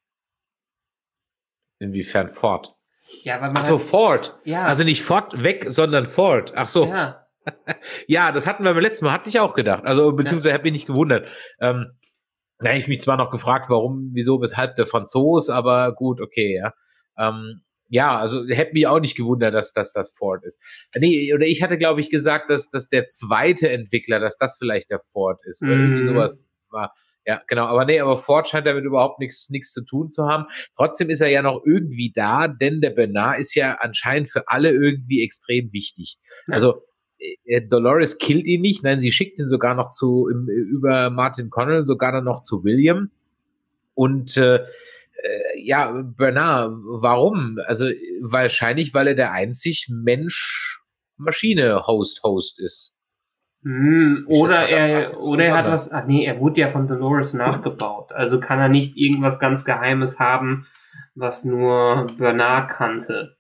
Inwiefern Ford? Ja, weil man Ach so, Ford. Ja. Also nicht Ford weg, sondern Ford. Ach so. Ja. Ja, das hatten wir beim letzten Mal, hatte ich auch gedacht. Also, beziehungsweise habe ich nicht gewundert. Da habe ich mich zwar noch gefragt, warum, wieso, weshalb der Franzos, aber gut, okay, ja. Ja, also hätte mich auch nicht gewundert, dass das Ford ist. Nee, oder ich hatte, glaube ich, gesagt, dass der zweite Entwickler, dass das vielleicht der Ford ist. Oder irgendwie sowas war. Ja, genau. Aber Ford scheint damit überhaupt nichts zu tun zu haben. Trotzdem ist er ja noch irgendwie da, denn der Bernard ist ja anscheinend für alle irgendwie extrem wichtig. Ja. Also, Dolores killt ihn nicht, nein, sie schickt ihn sogar noch über Martin Connell sogar dann noch zu William. Und ja, Bernard, warum? Also wahrscheinlich, weil er der einzig Mensch-Maschine-Host ist. Oder er hat was, er wurde ja von Dolores nachgebaut. Also kann er nicht irgendwas ganz Geheimes haben, was nur Bernard kannte.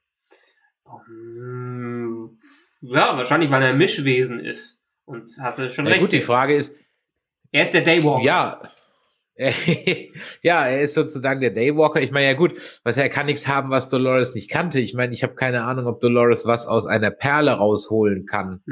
Ja, wahrscheinlich, weil er ein Mischwesen ist. Und hast du schon recht. Gut, die Frage ist... Er ist der Daywalker. Ja. Ja, er ist sozusagen der Daywalker. Ich meine, ja gut, er kann nichts haben, was Dolores nicht kannte. Ich meine, ich habe keine Ahnung, ob Dolores was aus einer Perle rausholen kann.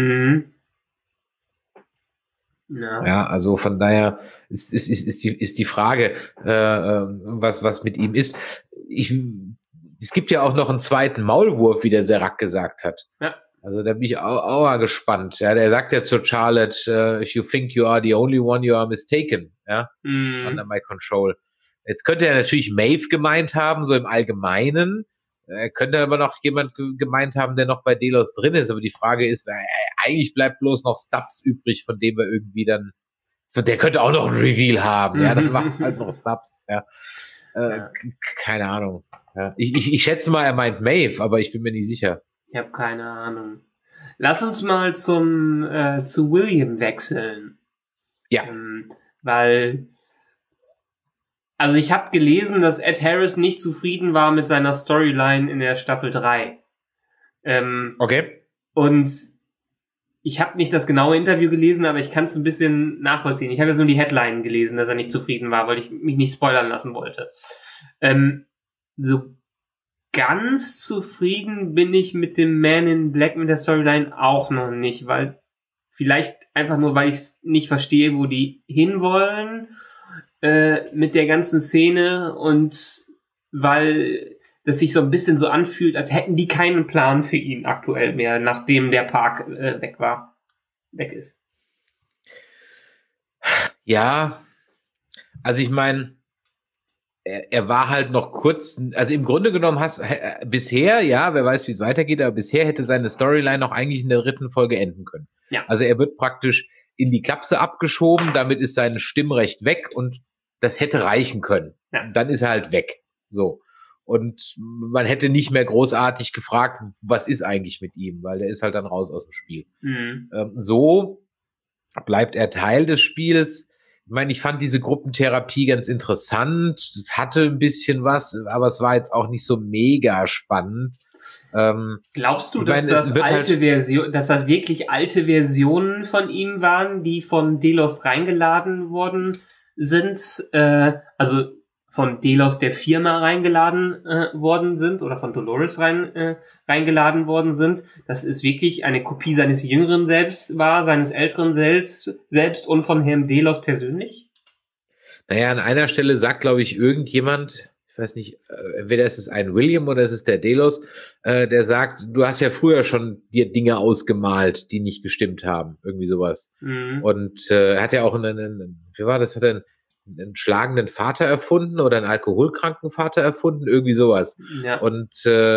Ja, also von daher ist die Frage, was mit ihm ist. Es gibt ja auch noch einen zweiten Maulwurf, wie der Serac gesagt hat. Ja. Also da bin ich auch mal gespannt. Ja, der sagt ja zu Charlotte, if you think you are the only one, you are mistaken. Ja, under my control. Jetzt könnte er natürlich Maeve gemeint haben, so im Allgemeinen. Könnte aber noch jemand gemeint haben, der noch bei Delos drin ist. Aber die Frage ist, eigentlich bleibt bloß noch Stubbs übrig, von dem wir irgendwie dann, der könnte auch noch ein Reveal haben. Ja, dann macht's halt noch Stubbs. Ja. Keine Ahnung. Ja. Ich schätze mal, er meint Maeve, aber ich bin mir nicht sicher. Ich habe keine Ahnung. Lass uns mal zu William wechseln. Ja. Weil, also ich habe gelesen, dass Ed Harris nicht zufrieden war mit seiner Storyline in der Staffel 3. Okay. Und ich habe nicht das genaue Interview gelesen, aber ich kann es ein bisschen nachvollziehen. Ich habe ja so die Headline gelesen, dass er nicht zufrieden war, weil ich mich nicht spoilern lassen wollte. So ganz zufrieden bin ich mit dem Man in Black, mit der Storyline auch noch nicht, weil vielleicht einfach nur, weil ich es nicht verstehe, wo die hinwollen mit der ganzen Szene und weil das sich so ein bisschen so anfühlt, als hätten die keinen Plan für ihn aktuell mehr, nachdem der Park weg ist. Ja, also ich meine, er war halt noch kurz, also im Grunde genommen bisher, ja, wer weiß, wie es weitergeht, aber bisher hätte seine Storyline noch eigentlich in der 3. Folge enden können. Ja. Also er wird praktisch in die Klapse abgeschoben, damit ist sein Stimmrecht weg und das hätte reichen können. Ja. Dann ist er halt weg. So. Und man hätte nicht mehr großartig gefragt, was ist eigentlich mit ihm, weil der ist halt dann raus aus dem Spiel. So bleibt er Teil des Spiels. Ich meine, ich fand diese Gruppentherapie ganz interessant, hatte ein bisschen was, aber es war jetzt auch nicht so mega spannend. Glaubst du, dass das wirklich alte Versionen von ihm waren, die von Delos reingeladen worden sind? Also von Delos der Firma reingeladen worden sind oder von Dolores reingeladen worden sind, dass es wirklich eine Kopie seines jüngeren Selbst war, seines älteren Selbst und von Herrn Delos persönlich? Naja, an einer Stelle sagt, glaube ich, irgendjemand, ich weiß nicht, entweder ist es ein William oder ist es der Delos, der sagt, du hast ja früher schon dir Dinge ausgemalt, die nicht gestimmt haben, irgendwie sowas. Mhm. Und er hat ja auch wie war das, hat er einen schlagenden Vater erfunden oder einen alkoholkranken Vater erfunden, irgendwie sowas. Ja. Und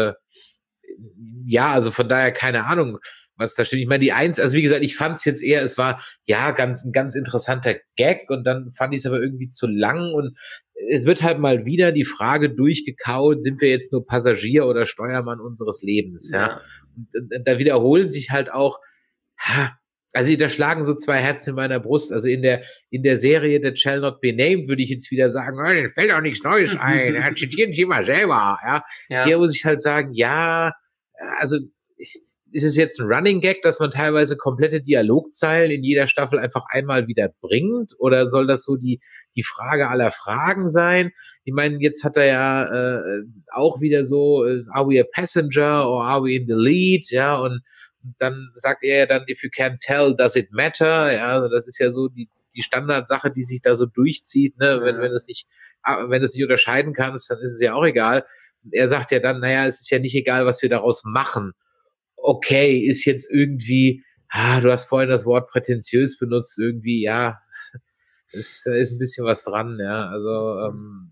ja, also von daher keine Ahnung, was da steht. Ich meine, also wie gesagt, ich fand es jetzt eher, es war ja ein ganz interessanter Gag und dann fand ich es aber irgendwie zu lang und es wird halt mal wieder die Frage durchgekaut, sind wir jetzt nur Passagier oder Steuermann unseres Lebens, ja? Und da wiederholen sich halt auch, also da schlagen so zwei Herzen in meiner Brust. Also in der Serie That Shall Not Be Named würde ich jetzt wieder sagen, denen fällt auch nichts Neues ein, zitieren Sie mal selber, ja? Hier muss ich halt sagen, ja, also ist es jetzt ein Running Gag, dass man teilweise komplette Dialogzeilen in jeder Staffel einfach einmal wieder bringt? Oder soll das so die Frage aller Fragen sein? Ich meine, jetzt hat er ja auch wieder so, are we a passenger or are we in the lead? Ja, und dann sagt er ja dann, if you can't tell, does it matter? Ja, also das ist ja so die Standardsache, die sich da so durchzieht, ne? Wenn du es nicht unterscheiden kannst, dann ist es ja auch egal. Und er sagt ja dann, naja, es ist ja nicht egal, was wir daraus machen. Okay, ist jetzt irgendwie, du hast vorhin das Wort prätentiös benutzt, irgendwie, ja, da ist ein bisschen was dran, ja, also,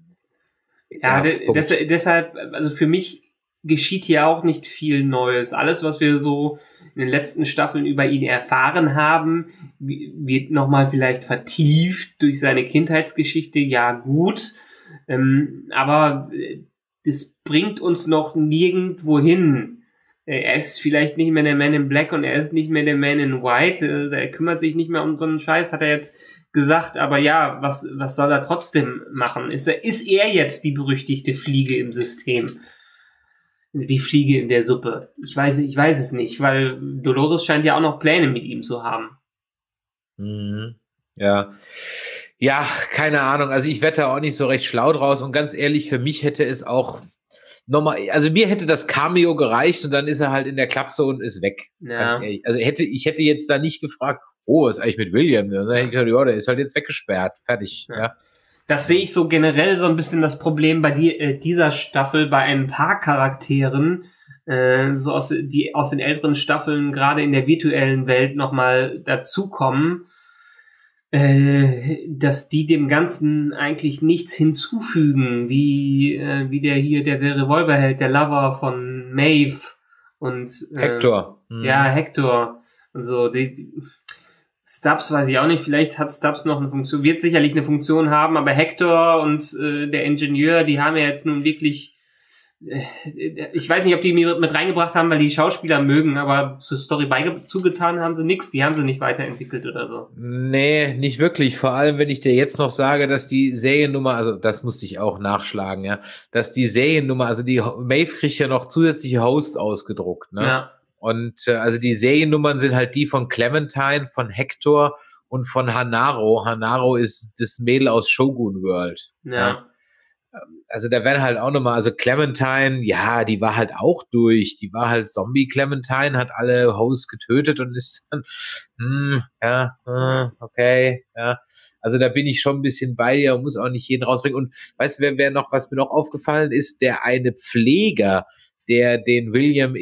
deshalb, also für mich geschieht hier auch nicht viel Neues. Alles, was wir so in den letzten Staffeln über ihn erfahren haben, wird nochmal vielleicht vertieft durch seine Kindheitsgeschichte, ja gut, aber das bringt uns noch nirgendwo hin. Er ist vielleicht nicht mehr der Man in Black und er ist nicht mehr der Man in White. Er kümmert sich nicht mehr um so einen Scheiß, hat er jetzt gesagt. Aber ja, was soll er trotzdem machen? Ist er jetzt die berüchtigte Fliege im System? Die Fliege in der Suppe? Ich weiß es nicht, weil Dolores scheint ja auch noch Pläne mit ihm zu haben. Mhm. Ja. Ja, keine Ahnung. Also ich werde da auch nicht so recht schlau draus. Und ganz ehrlich, für mich hätte es auch nochmal, also mir hätte das Cameo gereicht und dann ist er halt in der Klapse und ist weg. Ja. Ganz ehrlich. Also ich hätte jetzt da nicht gefragt, was ist eigentlich mit William? Dann hätte ich gesagt, ja, der ist halt jetzt weggesperrt. Fertig. Ja. Das sehe ich so generell so ein bisschen das Problem bei dieser Staffel, bei ein paar Charakteren, so aus den älteren Staffeln, gerade in der virtuellen Welt nochmal dazukommen, dass die dem Ganzen eigentlich nichts hinzufügen, wie der Revolverheld, der Lover von Maeve und Hector. Ja, Hector und so. Stubbs weiß ich auch nicht, vielleicht hat Stubbs noch eine Funktion, wird sicherlich eine Funktion haben, aber Hector und der Ingenieur, die haben ja jetzt nun wirklich, ich weiß nicht, ob die mit reingebracht haben, weil die Schauspieler mögen, aber zur Story zugetan haben sie nichts, die haben sie nicht weiterentwickelt oder so. Nee, nicht wirklich. Vor allem, wenn ich dir jetzt noch sage, dass die Seriennummer, also das musste ich auch nachschlagen, ja, dass die Seriennummer, also die Maeve kriegt ja noch zusätzliche Hosts ausgedruckt, ne? Ja. Und also die Seriennummern sind halt die von Clementine, von Hector und von Hanaro. Hanaro ist das Mädel aus Shogun World. Ja. Also da werden halt auch nochmal, also Clementine, ja, die war halt auch durch. Die war halt Zombie Clementine, hat alle Hosts getötet und ist dann, okay, ja. Also da bin ich schon ein bisschen bei dir und muss auch nicht jeden rausbringen. Und weißt du, was mir noch aufgefallen ist, der eine Pfleger, der den William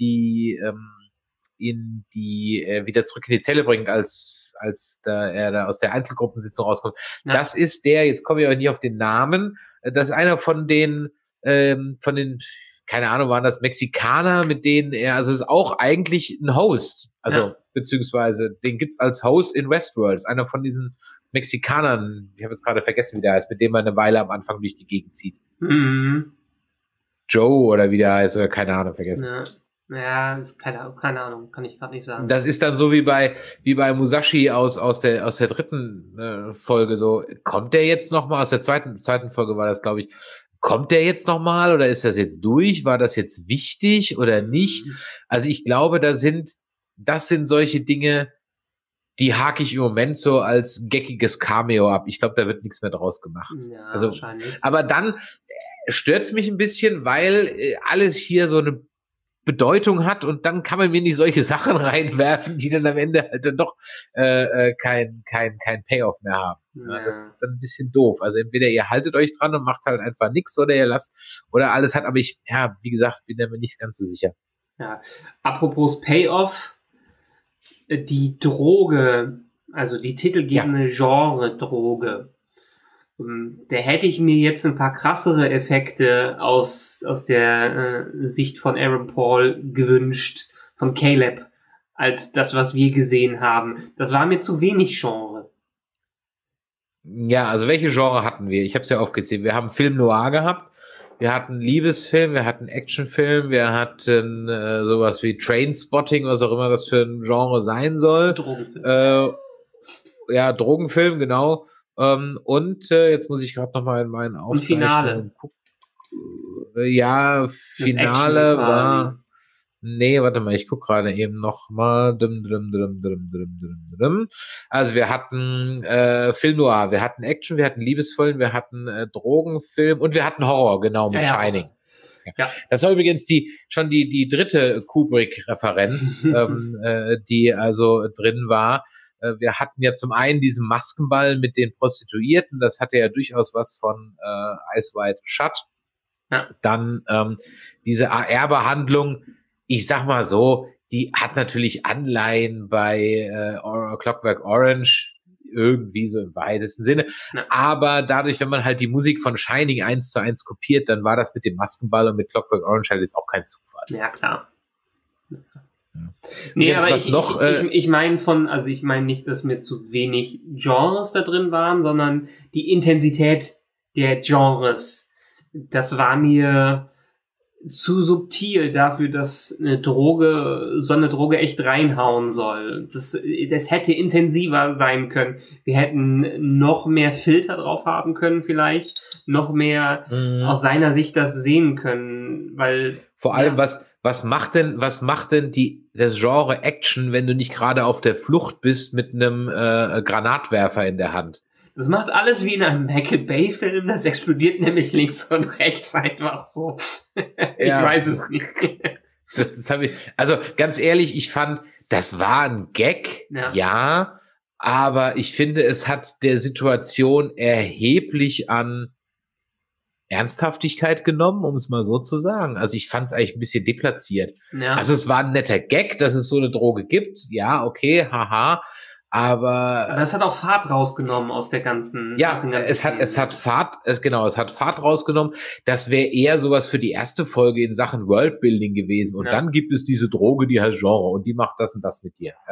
wieder zurück in die Zelle bringt, als er da aus der Einzelgruppensitzung rauskommt. Ja. Das ist jetzt komme ich aber nicht auf den Namen, das ist einer von den, keine Ahnung, waren das Mexikaner, mit denen also ist auch eigentlich ein Host, also beziehungsweise den gibt's als Host in Westworld, einer von diesen Mexikanern, ich habe jetzt gerade vergessen, wie der heißt, mit dem man eine Weile am Anfang durch die Gegend zieht. Mhm. Joe oder wie der heißt, oder keine Ahnung, vergessen. Ja, keine Ahnung, kann ich gerade nicht sagen. Das ist dann so wie bei Musashi aus der dritten Folge so, kommt der jetzt noch mal, aus der zweiten Folge war das, glaube ich, kommt der jetzt noch mal oder ist das jetzt durch? War das jetzt wichtig oder nicht? Also ich glaube, das sind solche Dinge, die hake ich im Moment so als geckiges Cameo ab. Ich glaube, da wird nichts mehr draus gemacht. Ja, Also, wahrscheinlich. aber dann stört's mich ein bisschen, weil alles hier so eine Bedeutung hat und dann kann man mir nicht solche Sachen reinwerfen, die dann am Ende halt dann doch kein Payoff mehr haben. Ja, das ist dann ein bisschen doof. Also entweder ihr haltet euch dran und macht halt einfach nichts oder ihr lasst oder alles hat, aber ich, ja, wie gesagt, bin da mir nicht ganz so sicher. Ja. Apropos Payoff, die Droge, also die titelgebende Genre-Droge. Da hätte ich mir jetzt ein paar krassere Effekte aus der Sicht von Aaron Paul gewünscht, von Caleb, als das, was wir gesehen haben. Das war mir zu wenig Genre. Ja, also welche Genre hatten wir? Ich habe es ja aufgezählt. Wir haben Film Noir gehabt, wir hatten Liebesfilm, wir hatten Actionfilm, wir hatten sowas wie Trainspotting, was auch immer das für ein Genre sein soll. Drogenfilm. Ja, Drogenfilm, genau. Und jetzt muss ich gerade noch mal in meinen Aufzeichnungen gucken. Ja, Finale war... Nee, warte mal, ich gucke gerade eben noch mal. Also wir hatten Film Noir, wir hatten Action, wir hatten Liebesfilm, wir hatten Drogenfilm und wir hatten Horror, genau, mit Shining. Ja. Das war übrigens schon die dritte Kubrick-Referenz, die also drin war. Wir hatten ja zum einen diesen Maskenball mit den Prostituierten, das hatte ja durchaus was von Eyes Wide Shut. Ja. Dann diese AR-Behandlung, ich sag mal so, die hat natürlich Anleihen bei Clockwork Orange, irgendwie so im weitesten Sinne. Ja. Aber dadurch, wenn man halt die Musik von Shining 1:1 kopiert, dann war das mit dem Maskenball und mit Clockwork Orange halt jetzt auch kein Zufall. Ja, klar. Nee, aber ich meine ich meine nicht, dass mir zu wenig Genres da drin waren, sondern die Intensität der Genres. Das war mir zu subtil dafür, dass so eine Droge echt reinhauen soll. Das hätte intensiver sein können. Wir hätten noch mehr Filter drauf haben können vielleicht, noch mehr aus seiner Sicht das sehen können, weil vor allem was macht denn das Genre Action, wenn du nicht gerade auf der Flucht bist mit einem Granatwerfer in der Hand? Das macht alles wie in einem Michael Bay-Film, das explodiert nämlich links und rechts einfach so. Ich weiß es nicht. Das habe ich, also ganz ehrlich, ich fand, das war ein Gag, ja, aber ich finde, es hat der Situation erheblich an Ernsthaftigkeit genommen, um es mal so zu sagen. Also ich fand es eigentlich ein bisschen deplatziert. Ja. Also es war ein netter Gag, dass es so eine Droge gibt. Ja, okay, haha. Aber es hat auch Fahrt rausgenommen aus der ganzen. Ja, es hat Fahrt rausgenommen. Das wäre eher sowas für die erste Folge in Sachen Worldbuilding gewesen. Und dann gibt es diese Droge, die heißt Genre und die macht das und das mit dir.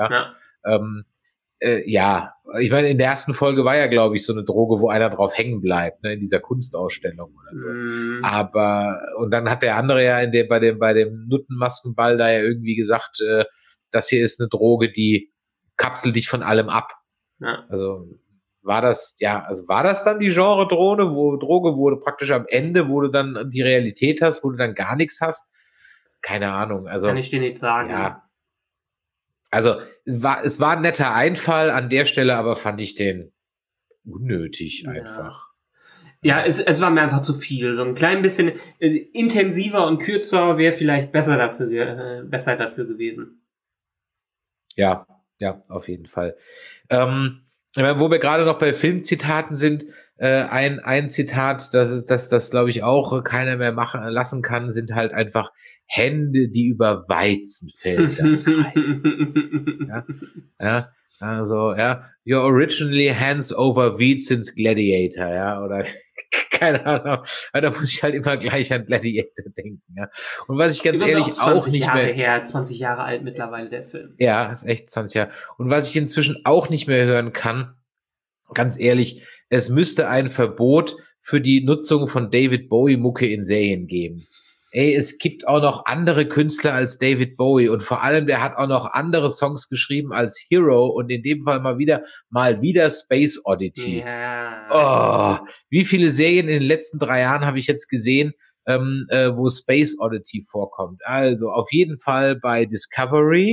Ja, ich meine, in der ersten Folge war ja, glaube ich, so eine Droge, wo einer drauf hängen bleibt, ne, in dieser Kunstausstellung oder so. Aber und dann hat der andere ja bei dem Nuttenmaskenball da ja irgendwie gesagt, das hier ist eine Droge, die kapselt dich von allem ab. Ja. Also war das dann die Genre-Droge, wo du praktisch am Ende, wo du dann die Realität hast, wo du dann gar nichts hast? Keine Ahnung. Also kann ich dir nicht sagen. Ja. Also es war ein netter Einfall an der Stelle, aber fand ich den unnötig einfach. Ja, es war mir einfach zu viel. So ein klein bisschen intensiver und kürzer wäre vielleicht besser dafür gewesen. Ja, auf jeden Fall. Wo wir gerade noch bei Filmzitaten sind, ein Zitat, das glaube ich auch keiner mehr machen lassen kann, sind halt einfach Hände, die über Weizenfelder greifen. Also, you're originally hands over wheat since Gladiator, ja, oder keine Ahnung, da muss ich halt immer gleich an Gladiator denken, ja. Und was ich ganz ehrlich auch nicht Jahre mehr... her, 20 Jahre alt mittlerweile, der Film. Ja, ist echt 20 Jahre. Und was ich inzwischen auch nicht mehr hören kann, ganz ehrlich, es müsste ein Verbot für die Nutzung von David Bowie-Mucke in Serien geben. Ey, es gibt auch noch andere Künstler als David Bowie und vor allem, der hat auch noch andere Songs geschrieben als Hero und in dem Fall mal wieder Space Oddity. Ja. Oh, wie viele Serien in den letzten 3 Jahren habe ich jetzt gesehen, wo Space Oddity vorkommt? Also auf jeden Fall bei Discovery,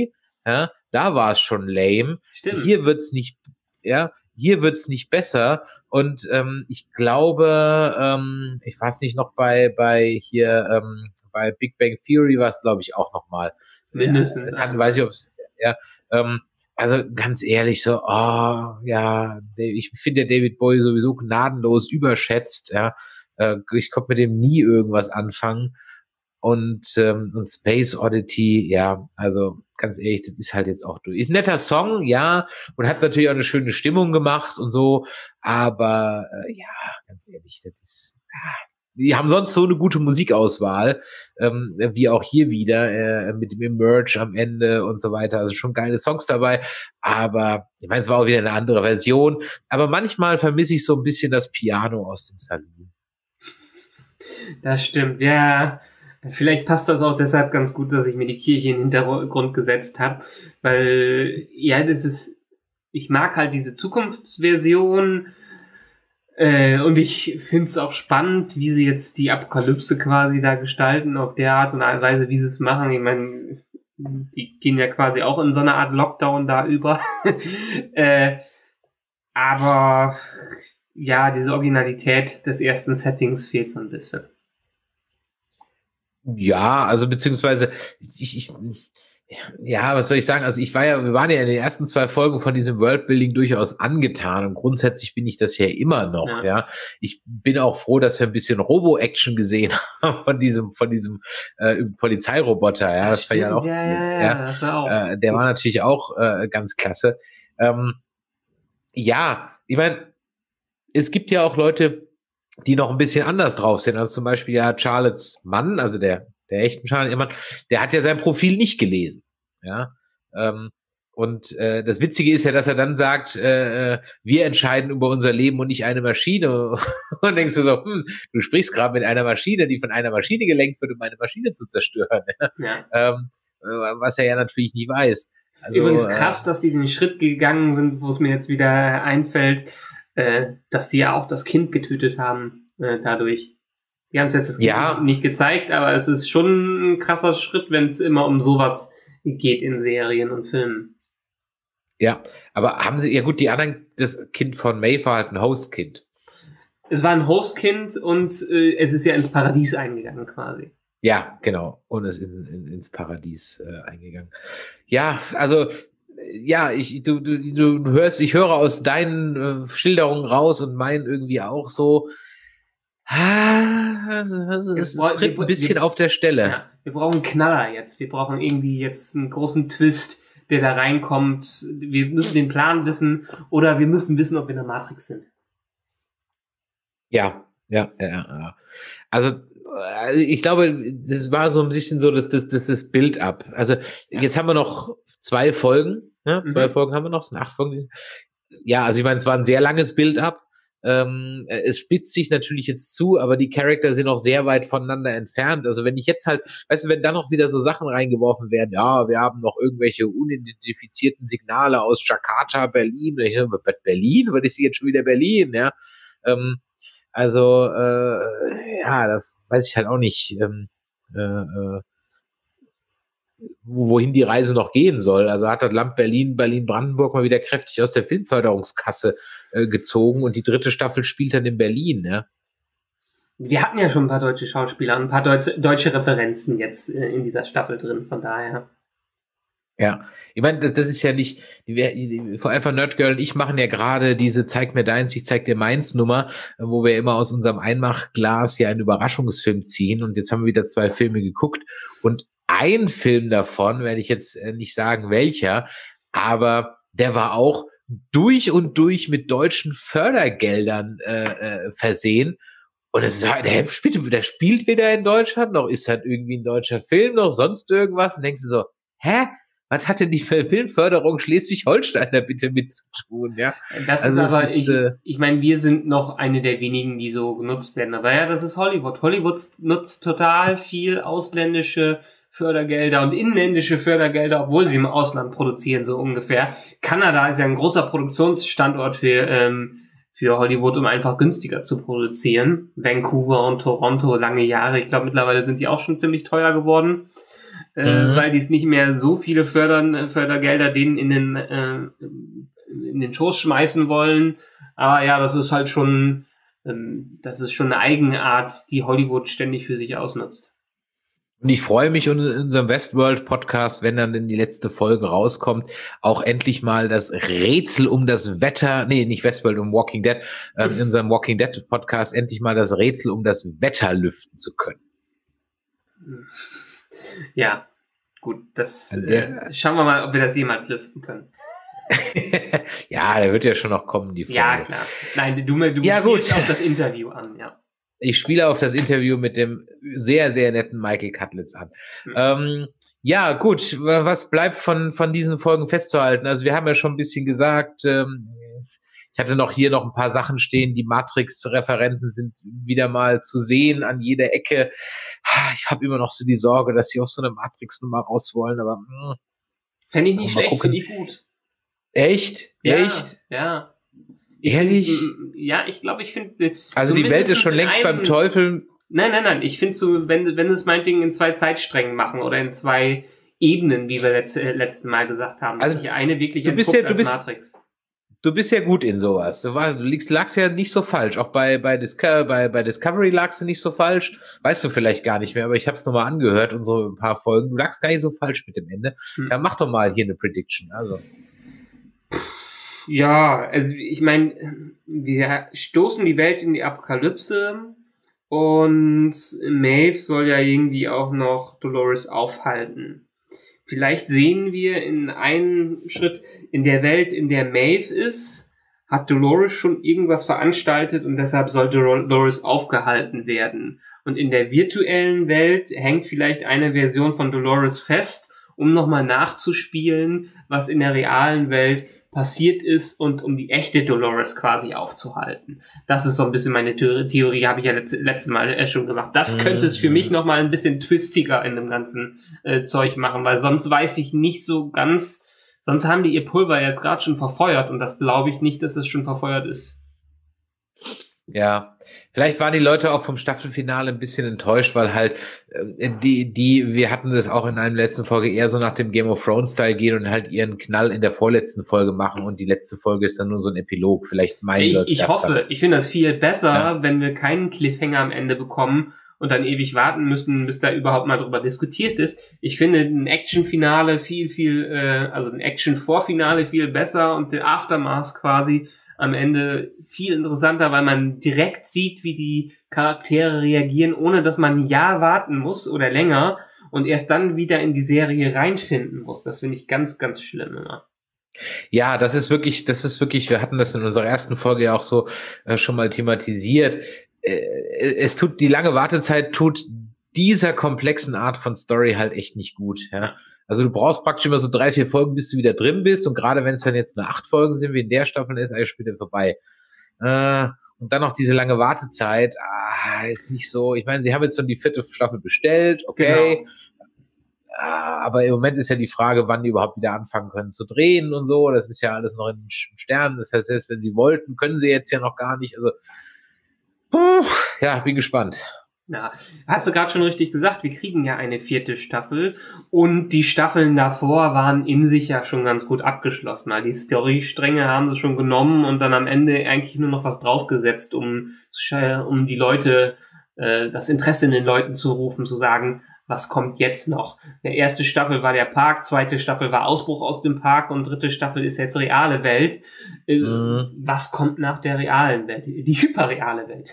ja, da war es schon lame. Stimmt. Hier wird's nicht besser. Und ich glaube, ich weiß nicht, noch bei Big Bang Theory war es, glaube ich, auch noch mal. Mindestens. Weiß ich, ob es, also ganz ehrlich, so, ich finde der David Bowie sowieso gnadenlos überschätzt, ja. Ich konnte mit dem nie irgendwas anfangen. Und Space Oddity, ja, also ganz ehrlich, das ist halt jetzt auch durch. Ist ein netter Song, ja, und hat natürlich auch eine schöne Stimmung gemacht und so, aber ganz ehrlich, das ist, die haben sonst so eine gute Musikauswahl, wie auch hier wieder, mit dem Emerge am Ende und so weiter, also schon geile Songs dabei, aber ich meine, es war auch wieder eine andere Version, aber manchmal vermisse ich so ein bisschen das Piano aus dem Saloon. Das stimmt, ja. Vielleicht passt das auch deshalb ganz gut, dass ich mir die Kirche in den Hintergrund gesetzt habe, weil, ja, ich mag halt diese Zukunftsversion und ich finde es auch spannend, wie sie jetzt die Apokalypse quasi da gestalten, auf der Art und Weise, wie sie es machen. Ich meine, die gehen ja quasi auch in so eine Art Lockdown da über. Aber ja, diese Originalität des ersten Settings fehlt so ein bisschen. Ja, also beziehungsweise was soll ich sagen? Also wir waren ja in den ersten 2 Folgen von diesem Worldbuilding durchaus angetan und grundsätzlich bin ich das ja immer noch, ja. Ich bin auch froh, dass wir ein bisschen Robo-Action gesehen haben von diesem Polizeiroboter, ja. Das war ja auch das war auch. Der war natürlich auch ganz klasse. Ich meine, es gibt ja auch Leute, die noch ein bisschen anders drauf sind. Also zum Beispiel ja Charlottes Mann, also der echten Charlotte Mann, der hat ja sein Profil nicht gelesen. Ja. Und das Witzige ist ja, dass er dann sagt, wir entscheiden über unser Leben und nicht eine Maschine. Und denkst du so, du sprichst gerade mit einer Maschine, die von einer Maschine gelenkt wird, um eine Maschine zu zerstören. Ja. Was er ja natürlich nie weiß. Also, übrigens krass, dass die den Schritt gegangen sind, wo es mir jetzt wieder einfällt, dass sie ja auch das Kind getötet haben dadurch. Die haben es jetzt das Kind nicht gezeigt, aber es ist schon ein krasser Schritt, wenn es immer um sowas geht in Serien und Filmen. Ja, aber haben sie, die anderen, das Kind von Maeve war halt ein Hostkind. Es war ein Hostkind und es ist ja ins Paradies eingegangen quasi. Ja, genau. Und es ist ins Paradies eingegangen. Ja, also du hörst, ich höre aus deinen Schilderungen raus und meinen irgendwie auch so, es tritt ein bisschen auf der Stelle. Ja, wir brauchen einen Knaller jetzt. Wir brauchen irgendwie jetzt einen großen Twist, der da reinkommt. Wir müssen den Plan wissen oder wir müssen wissen, ob wir in der Matrix sind. Ja. Also ich glaube, das war so ein bisschen so das Build-up. Also jetzt haben wir noch 2 Folgen. Ja, 2 Folgen haben wir noch, es sind 8 Folgen. Ja, also ich meine, es war ein sehr langes Build-up. Es spitzt sich natürlich jetzt zu, aber die Charakter sind auch sehr weit voneinander entfernt. Also wenn ich jetzt halt, weißt du, wenn da noch wieder so Sachen reingeworfen werden, ja, wir haben noch irgendwelche unidentifizierten Signale aus Jakarta, Berlin. Berlin? Was ist hier jetzt schon wieder Berlin? Ja, da weiß ich halt auch nicht, wohin die Reise noch gehen soll. Also hat das Land Berlin-Brandenburg mal wieder kräftig aus der Filmförderungskasse gezogen und die 3. Staffel spielt dann in Berlin, ne? Wir hatten ja schon ein paar deutsche Schauspieler, ein paar deutsche Referenzen jetzt in dieser Staffel drin, von daher. Ja, ich meine, das ist ja nicht, vor allem Nerdgirl und ich machen ja gerade diese Zeig mir deins, ich zeig dir meins Nummer, wo wir immer aus unserem Einmachglas hier einen Überraschungsfilm ziehen und jetzt haben wir wieder 2 Filme geguckt und ein Film davon, werde ich jetzt nicht sagen welcher, aber der war auch durch und durch mit deutschen Fördergeldern versehen. Und der spielt weder in Deutschland, noch ist das irgendwie ein deutscher Film, noch sonst irgendwas. Und denkst du so, was hat denn die Filmförderung Schleswig-Holstein da bitte mit zu tun? Ja, das also ist aber, ich meine, wir sind noch eine der wenigen, die so genutzt werden. Aber ja, das ist Hollywood. Hollywood nutzt total viel ausländische Fördergelder und inländische Fördergelder, obwohl sie im Ausland produzieren, so ungefähr. Kanada ist ja ein großer Produktionsstandort für Hollywood, um einfach günstiger zu produzieren. Vancouver und Toronto, lange Jahre. Ich glaube, mittlerweile sind die auch schon ziemlich teuer geworden. weil die es nicht mehr so viele Fördergelder denen in den Schoß schmeißen wollen. Aber ja, das ist halt schon eine Eigenart, die Hollywood ständig für sich ausnutzt. Und ich freue mich in unserem Westworld-Podcast, wenn dann die letzte Folge rauskommt, auch endlich mal das Rätsel um das Wetter, nicht Westworld, um Walking Dead, in unserem Walking Dead-Podcast endlich mal das Rätsel um das Wetter lüften zu können. Ja, gut, schauen wir mal, ob wir das jemals lüften können. Ja, der wird ja schon noch kommen, die Folge. Ja, klar. Nein, du ja, spielst auf das Interview an, ja. Ich spiele auf das Interview mit dem sehr, sehr netten Michael Cudlitz an. Ja, gut, was bleibt von diesen Folgen festzuhalten? Also wir haben ja schon ein bisschen gesagt, ich hatte hier noch ein paar Sachen stehen, die Matrix-Referenzen sind wieder mal zu sehen an jeder Ecke. Ich habe immer noch so die Sorge, dass sie auf so eine Matrix-Nummer raus wollen, aber fände ich nicht schlecht, finde ich gut. Echt? Ja, echt? Ja. Ehrlich? Ich glaube, ich finde... Also die Welt ist schon längst beim Teufel. Nein. Ich finde so, wenn es meinetwegen in 2 Zeitsträngen machen oder in 2 Ebenen, wie wir letzten Mal gesagt haben. Also dass eine wirklich als Matrix. Du bist ja gut in sowas. Du lagst ja nicht so falsch. Auch bei Discovery lagst du nicht so falsch. Weißt du vielleicht gar nicht mehr, aber ich habe es nochmal angehört, unsere paar Folgen. Du lagst gar nicht so falsch mit dem Ende. Ja, mach doch mal hier eine Prediction. Also. Ja, also ich meine, wir stoßen die Welt in die Apokalypse und Maeve soll ja irgendwie auch noch Dolores aufhalten. Vielleicht sehen wir in einem Schritt, in der Welt, in der Maeve ist, hat Dolores schon irgendwas veranstaltet und deshalb soll Dolores aufgehalten werden. Und in der virtuellen Welt hängt vielleicht eine Version von Dolores fest, um nochmal nachzuspielen, was in der realen Welt passiert ist und um die echte Dolores quasi aufzuhalten. Das ist so ein bisschen meine Theorie, habe ich ja letztes Mal schon gemacht. Das könnte es für mich nochmal ein bisschen twistiger in dem ganzen Zeug machen, weil sonst weiß ich nicht so ganz, sonst haben die ihr Pulver jetzt gerade schon verfeuert und das glaube ich nicht, dass es schon verfeuert ist. Ja, vielleicht waren die Leute auch vom Staffelfinale ein bisschen enttäuscht, weil halt wir hatten das auch in einer letzten Folge eher so nach dem Game of Thrones Style gehen und halt ihren Knall in der vorletzten Folge machen und die letzte Folge ist dann nur so ein Epilog. Vielleicht meinen Leute ich hoffe, dann. Ich finde das viel besser, wenn wir keinen Cliffhanger am Ende bekommen und dann ewig warten müssen, bis da überhaupt mal drüber diskutiert ist. Ich finde ein Action-Finale also ein Action-Vorfinale viel besser und der Aftermath quasi am Ende viel interessanter, weil man direkt sieht, wie die Charaktere reagieren, ohne dass man ein Jahr warten muss oder länger und erst dann wieder in die Serie reinfinden muss. Das finde ich ganz, ganz schlimm immer. Ja, das ist wirklich, wir hatten das in unserer ersten Folge ja auch so schon mal thematisiert. Die lange Wartezeit tut dieser komplexen Art von Story halt echt nicht gut, ja. Also du brauchst praktisch immer so 3, 4 Folgen, bis du wieder drin bist. Und gerade wenn es dann jetzt nur 8 Folgen sind, wie in der Staffel, ist eigentlich später vorbei. Und dann noch diese lange Wartezeit, ist nicht so. Ich meine, sie haben jetzt schon die 4. Staffel bestellt, okay. Genau. Aber im Moment ist ja die Frage, wann die überhaupt wieder anfangen können zu drehen und so. Das ist ja alles noch in den Sternen. Das heißt, selbst wenn sie wollten, können sie jetzt ja noch gar nicht. Also, ja, bin gespannt. Ja, hast du gerade schon richtig gesagt, wir kriegen ja eine 4. Staffel und die Staffeln davor waren in sich ja schon ganz gut abgeschlossen. Die Storystränge haben sie schon genommen und dann am Ende eigentlich nur noch was draufgesetzt, um die Leute, das Interesse in den Leuten zu rufen, zu sagen, was kommt jetzt noch? Der 1. Staffel war der Park, 2. Staffel war Ausbruch aus dem Park und 3. Staffel ist jetzt reale Welt. Was kommt nach der realen Welt? Die hyperreale Welt.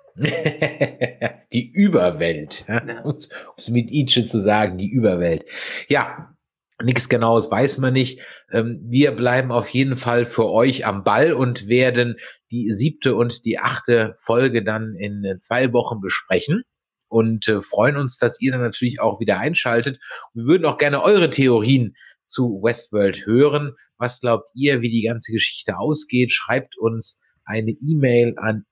Die Überwelt, ja. Um es mit Nietzsche zu sagen, die Überwelt. Ja, nichts Genaues weiß man nicht. Wir bleiben auf jeden Fall für euch am Ball und werden die 7. und die 8. Folge dann in 2 Wochen besprechen und freuen uns, dass ihr dann natürlich auch wieder einschaltet. Und wir würden auch gerne eure Theorien zu Westworld hören. Was glaubt ihr, wie die ganze Geschichte ausgeht? Schreibt uns eine E-Mail an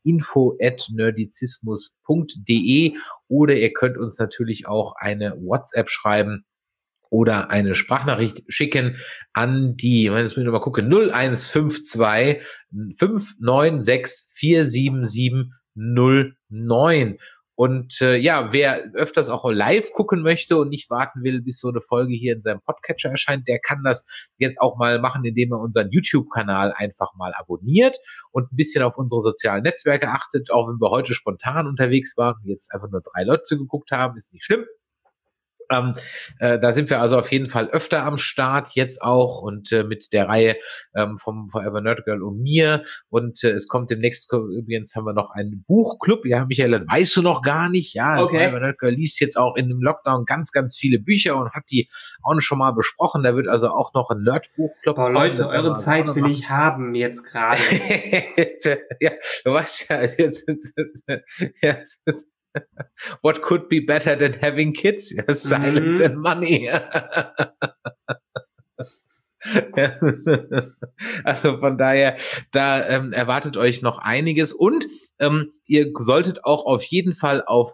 info@nerdizismus.de oder ihr könnt uns natürlich auch eine WhatsApp schreiben oder eine Sprachnachricht schicken an die, jetzt muss ich nochmal gucken, 0152 596 47709. Und wer öfters auch live gucken möchte und nicht warten will, bis so eine Folge hier in seinem Podcatcher erscheint, der kann das jetzt auch mal machen, indem er unseren YouTube-Kanal einfach mal abonniert und ein bisschen auf unsere sozialen Netzwerke achtet, auch wenn wir heute spontan unterwegs waren und jetzt einfach nur 3 Leute zugeguckt haben, ist nicht schlimm. Da sind wir also auf jeden Fall öfter am Start, jetzt auch und mit der Reihe vom Forever Nerd Girl und mir. Und es kommt demnächst, übrigens haben wir noch einen Buchclub. Ja, Michael, das weißt du noch gar nicht. Ja, okay. Forever Nerd Girl liest jetzt auch in dem Lockdown ganz, ganz viele Bücher und hat die auch schon mal besprochen. Da wird also auch noch ein Nerd-Buchclub kommen. Leute, eure Zeit will ich haben jetzt gerade. Ja, du weißt ja, what could be better than having kids? Silence and money. Also von daher, da erwartet euch noch einiges und ihr solltet auch auf jeden Fall auf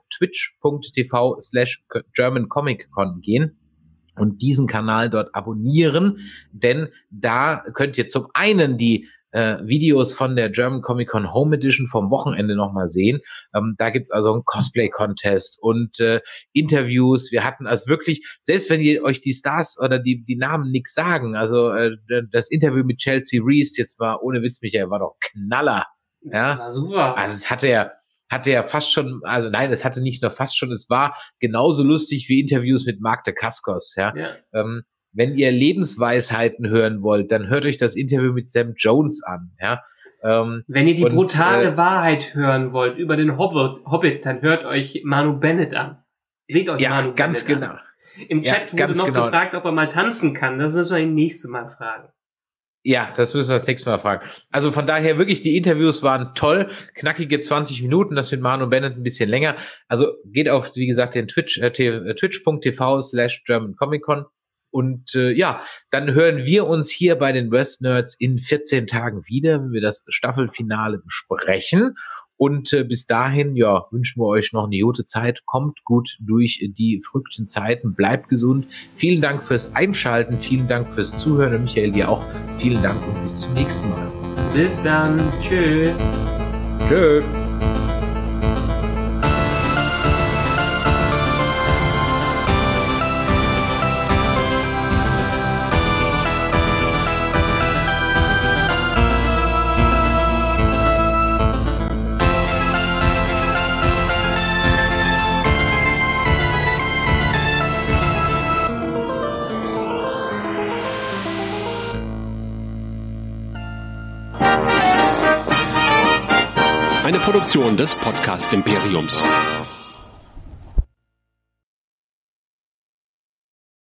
twitch.tv/GermanComicCon gehen und diesen Kanal dort abonnieren, denn da könnt ihr zum einen die Videos von der German Comic Con Home Edition vom Wochenende nochmal sehen. Da gibt's also einen Cosplay-Contest und Interviews. Wir hatten also wirklich, selbst wenn ihr euch die Stars oder die Namen nix sagen, also das Interview mit Chelsea Reese, jetzt war, ohne Witz, Michael, war doch Knaller. Ja? Das war super. Also es hatte ja fast schon, also nein, es hatte nicht nur fast schon, es war genauso lustig wie Interviews mit Mark Dacascos, ja. Wenn ihr Lebensweisheiten hören wollt, dann hört euch das Interview mit Sam Jones an, ja. Wenn ihr die brutale Wahrheit hören wollt über den Hobbit, dann hört euch Manu Bennett an. Seht euch Manu ganz Bennett genau. an. Im Chat wurde noch gefragt, ob er mal tanzen kann. Das müssen wir ihn nächstes Mal fragen. Ja, das müssen wir das nächste Mal fragen. Also von daher wirklich, die Interviews waren toll. Knackige 20 Minuten, das mit Manu Bennett ein bisschen länger. Also geht auf, wie gesagt, den twitch.tv/GermanComicCon. Und dann hören wir uns hier bei den West Nerds in 14 Tagen wieder, wenn wir das Staffelfinale besprechen. Und bis dahin, wünschen wir euch noch eine gute Zeit. Kommt gut durch die verrückten Zeiten. Bleibt gesund. Vielen Dank fürs Einschalten. Vielen Dank fürs Zuhören. Und Michael, dir auch vielen Dank und bis zum nächsten Mal. Bis dann. Tschö. Tschö. Eine Produktion des Podcast Imperiums.